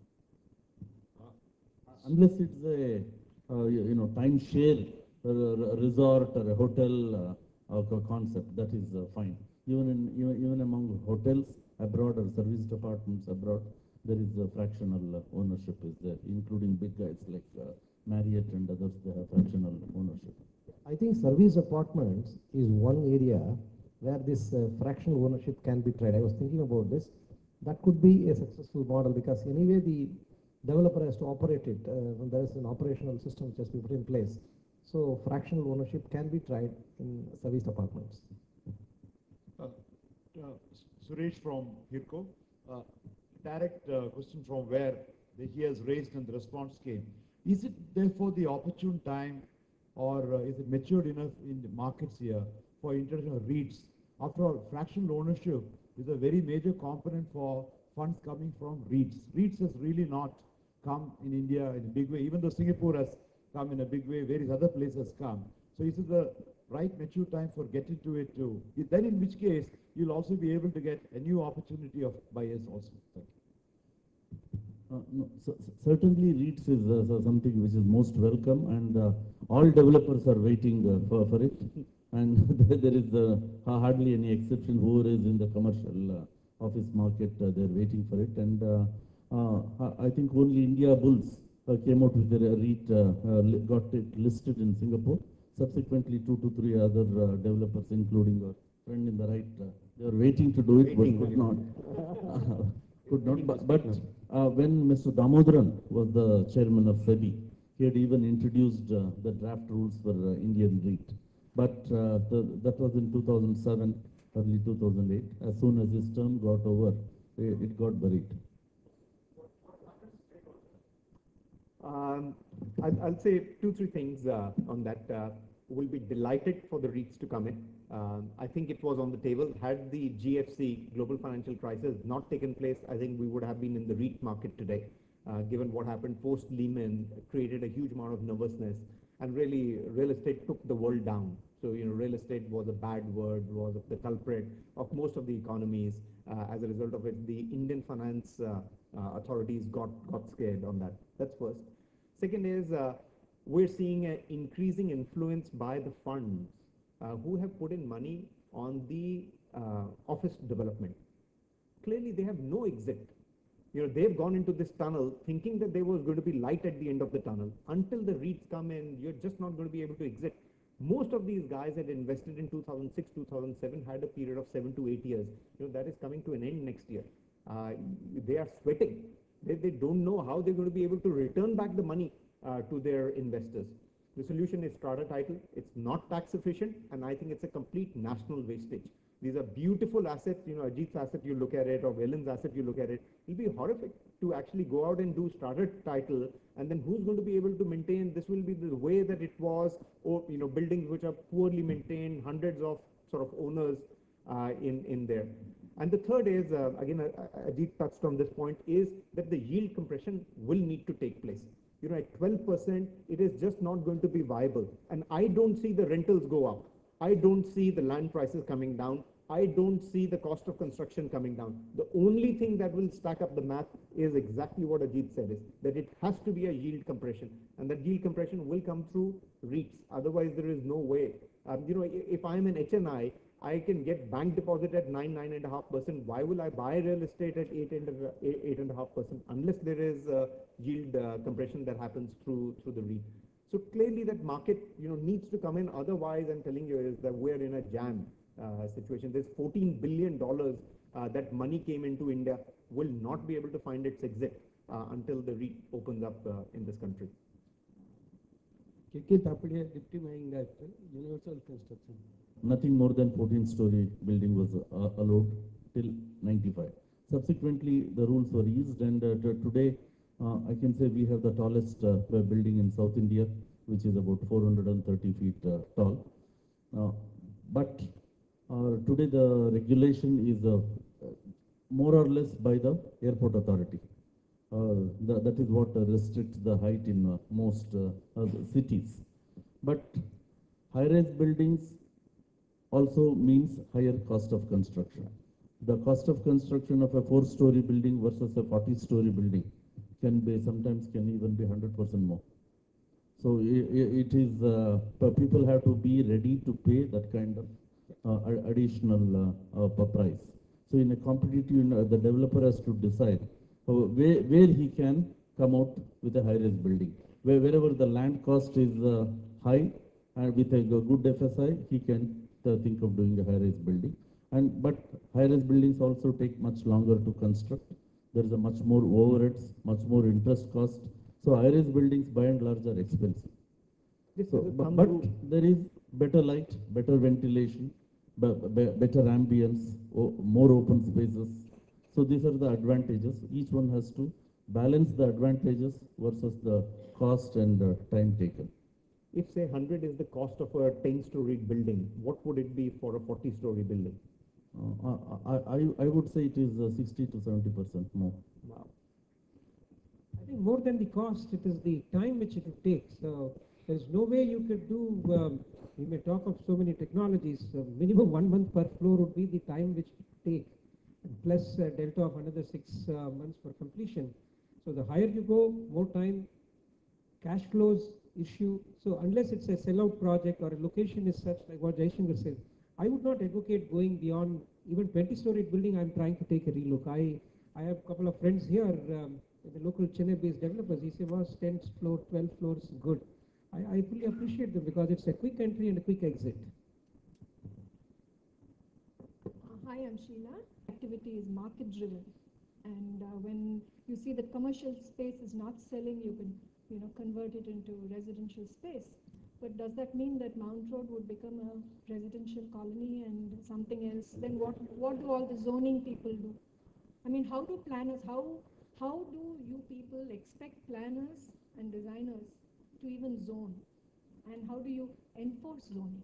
Uh, unless it's a uh, you, you know timeshare uh, resort or a hotel uh, uh, concept, that is uh, fine. Even in even, even among hotels abroad or service departments abroad, there is a fractional uh, ownership is there, including big guys like uh, Marriott and others, they have fractional ownership. I think service apartments is one area where this uh, fractional ownership can be tried. I was thinking about this. That could be a successful model, because anyway the developer has to operate it uh, when there is an operational system which has to be put in place. So fractional ownership can be tried in service apartments. Uh, uh, Suresh from HIRCO. Uh, direct uh, question from where the, he has raised and the response came. Is it therefore the opportune time, or uh, is it matured enough in the markets here for international REITs? After all, fractional ownership is a very major component for funds coming from REITs. REITs has really not come in India in a big way, even though Singapore has come in a big way, various other places come. So is it the right mature time for getting to it too? Then in which case, you'll also be able to get a new opportunity of buyers also. Thank you. Uh, no, so, certainly REITs is uh, so something which is most welcome, and uh, all developers are waiting uh, for, for it. and there is uh, hardly any exception. Whoever is in the commercial uh, office market, uh, they're waiting for it. And uh, uh, I think only India Bulls uh, came out with a REIT, uh, uh, li- got it listed in Singapore. Subsequently, two to three other uh, developers, including our friend in the right, uh, they were waiting to do it, but could not. Uh, could not. But, but uh, when Mister Damodaran was the chairman of SEBI, he had even introduced uh, the draft rules for uh, Indian REIT. But uh, the, that was in two thousand seven, early two thousand eight. As soon as his term got over, it, it got buried. Um, I'll, I'll say two, three things uh, on that. Uh, we'll be delighted for the REITs to come in. Um, I think it was on the table. Had the G F C, global financial crisis, not taken place, I think we would have been in the REIT market today. Uh, given what happened post-Lehman, created a huge amount of nervousness, and really real estate took the world down. So, you know, real estate was a bad word, was the culprit of most of the economies. Uh, as a result of it, the Indian finance uh, uh, authorities got, got scared on that. That's first. Second is, uh, we're seeing an increasing influence by the funds uh, who have put in money on the uh, office development. Clearly, they have no exit. You know, they've gone into this tunnel thinking that there was going to be light at the end of the tunnel. Until the REITs come in, you're just not going to be able to exit. Most of these guys had invested in two thousand six, two thousand seven, had a period of seven to eight years. You know, that is coming to an end next year. Uh, they are sweating. They, they don't know how they're going to be able to return back the money uh, to their investors. The solution is strata title. It's not tax efficient, and I think it's a complete national wastage. These are beautiful assets, you know, Ajit's asset, you look at it, or Velin's asset, you look at it. It'll be horrific to actually go out and do strata title, and then who's going to be able to maintain? This will be the way that it was, or, you know, buildings which are poorly maintained, hundreds of sort of owners uh, in, in there. And the third is, uh, again, uh, Ajit touched on this point, is that the yield compression will need to take place. You know, at twelve percent, it is just not going to be viable. And I don't see the rentals go up. I don't see the land prices coming down. I don't see the cost of construction coming down. The only thing that will stack up the math is exactly what Ajit said, is that it has to be a yield compression, and that yield compression will come through REITs. Otherwise, there is no way. Um, you know, if I'm an H N I, I can get bank deposit at nine, nine and a half percent. Why will I buy real estate at eight and a, eight and a half percent unless there is uh, yield uh, compression that happens through through the REIT? So clearly, that market, you know, needs to come in. Otherwise, I'm telling you, is that we're in a jam uh, situation. There's fourteen billion dollars uh, that money came into India, will not be able to find its exit uh, until the REIT opens up uh, in this country. K K Tapadia, Deputy Managing Director, Universal Construction. Nothing more than fourteen story building was uh, allowed till ninety-five. Subsequently, the rules were eased, and uh, today uh, I can say we have the tallest uh, building in South India, which is about four hundred thirty feet uh, tall. Uh, but uh, today the regulation is uh, more or less by the airport authority. Uh, the, that is what uh, restricts the height in uh, most uh, uh, cities. But high-rise buildings also means higher cost of construction. The cost of construction of a four-story building versus a forty-story building can be, sometimes can even be one hundred percent more. So it, it is, uh, people have to be ready to pay that kind of uh, additional uh, uh, price. So in a competitive, you know, the developer has to decide uh, where, where he can come out with a high-rise building. Where, wherever the land cost is uh, high and with a good F S I, he can uh, think of doing a high-rise building. And but high-rise buildings also take much longer to construct. There is a much more overheads, much more interest cost. So high-rise buildings by and large are expensive. So, but, but there is better light, better ventilation, be, be, better ambience, o more open spaces. So these are the advantages. Each one has to balance the advantages versus the cost and uh, time taken. If say one hundred is the cost of a ten-story building, what would it be for a forty-story building? Uh, I, I, I would say it is uh, sixty to seventy percent more. Wow. I think more than the cost, it is the time which it takes. So there is no way you could do, um, we may talk of so many technologies, uh, minimum one month per floor would be the time which it take, and plus a delta of another six uh, months for completion. So the higher you go, more time, cash flows issue. So unless it's a sellout project or a location is such like what Jaishankar said, I would not advocate going beyond even twenty-story building. I'm trying to take a relook. I I have a couple of friends here, um, the local Chennai-based developers. He said, was tenth floor, twelfth floor is good. I, I fully appreciate them because it's a quick entry and a quick exit. Uh, hi, I'm Sheila. Activity is market driven, and uh, when you see that commercial space is not selling, you can you know convert it into residential space. But does that mean that Mount Road would become a residential colony and something else? Then what what do all the zoning people do? I mean, how do planners, how how do you people expect planners and designers to even zone? And how do you enforce zoning?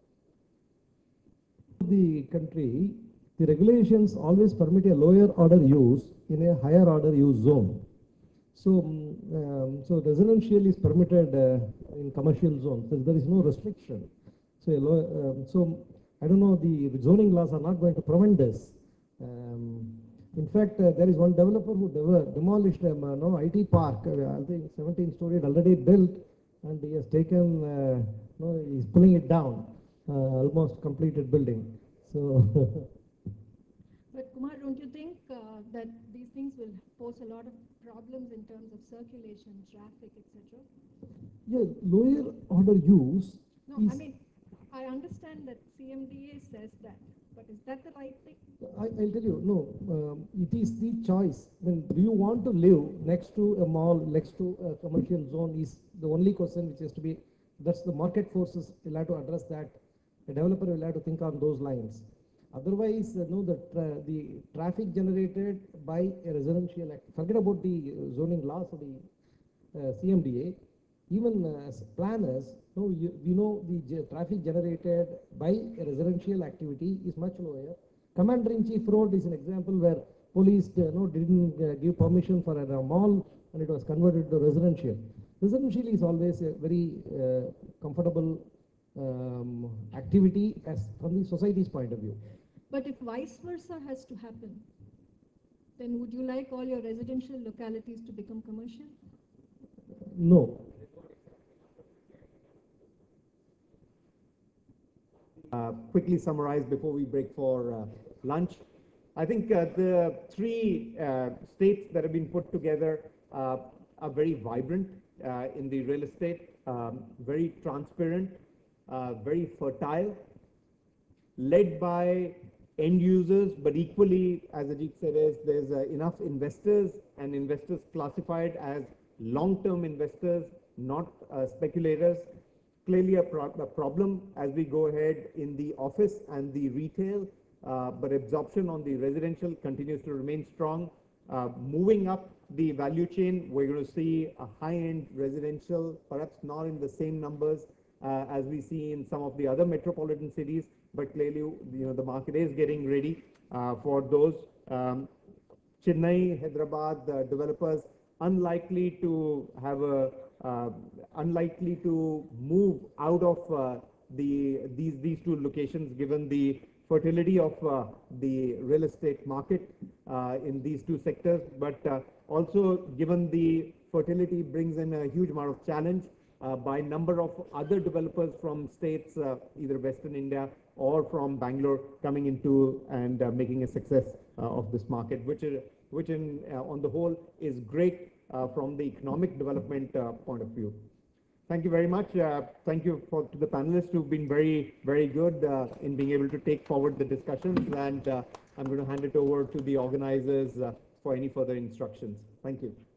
The country, the regulations always permit a lower order use in a higher order use zone. So, um, so residential is permitted uh, in commercial zones. So there is no restriction. So, a low, um, so I don't know. The zoning laws are not going to prevent this. Um, in fact, uh, there is one developer who dev demolished a um, uh, no I T park. Uh, I think seventeen story already built, and he has taken. Uh, no, he's pulling it down. Uh, almost completed building. So. But Kumar, don't you think uh, that these things will pose a lot of problems in terms of circulation, traffic, et cetera? Yeah, lower order use. No, is I mean, I understand that C M D A says that, but is that the right thing? I, I'll tell you, no, um, it is the choice. I mean, do you want to live next to a mall, next to a commercial zone is the only question which has to be, that's the market forces will have to address that. A developer will have to think on those lines. Otherwise, uh, no, the, tra the traffic generated by a residential act, forget about the uh, zoning laws of the uh, C M D A, even uh, as planners, no, you, you know the ge traffic generated by a residential activity is much lower. Commander-in-Chief Road is an example where police uh, no, didn't uh, give permission for a, a mall and it was converted to residential. Residential is always a very uh, comfortable um, activity as from the society's point of view. But if vice versa has to happen, then would you like all your residential localities to become commercial? No. Uh, quickly summarize before we break for uh, lunch. I think uh, the three uh, states that have been put together uh, are very vibrant uh, in the real estate, um, very transparent, uh, very fertile, led by end users, but equally, as Ajit said, is there's uh, enough investors and investors classified as long-term investors, not uh, speculators. Clearly a, pro a problem as we go ahead in the office and the retail, uh, but absorption on the residential continues to remain strong. Uh, moving up the value chain, we're going to see a high-end residential, perhaps not in the same numbers uh, as we see in some of the other metropolitan cities, but clearly, you know, the market is getting ready uh, for those. Um, Chennai, Hyderabad uh, developers unlikely to have a uh, unlikely to move out of uh, the these these two locations, given the fertility of uh, the real estate market uh, in these two sectors, but uh, also given the fertility brings in a huge amount of challenge uh, by number of other developers from states, uh, either Western India or from Bangalore, coming into and uh, making a success uh, of this market, which is, which in uh, on the whole is great uh, from the economic development uh, point of view. Thank you very much. Uh, thank you for, to the panelists who've been very, very good uh, in being able to take forward the discussions, and uh, I'm going to hand it over to the organizers uh, for any further instructions. Thank you.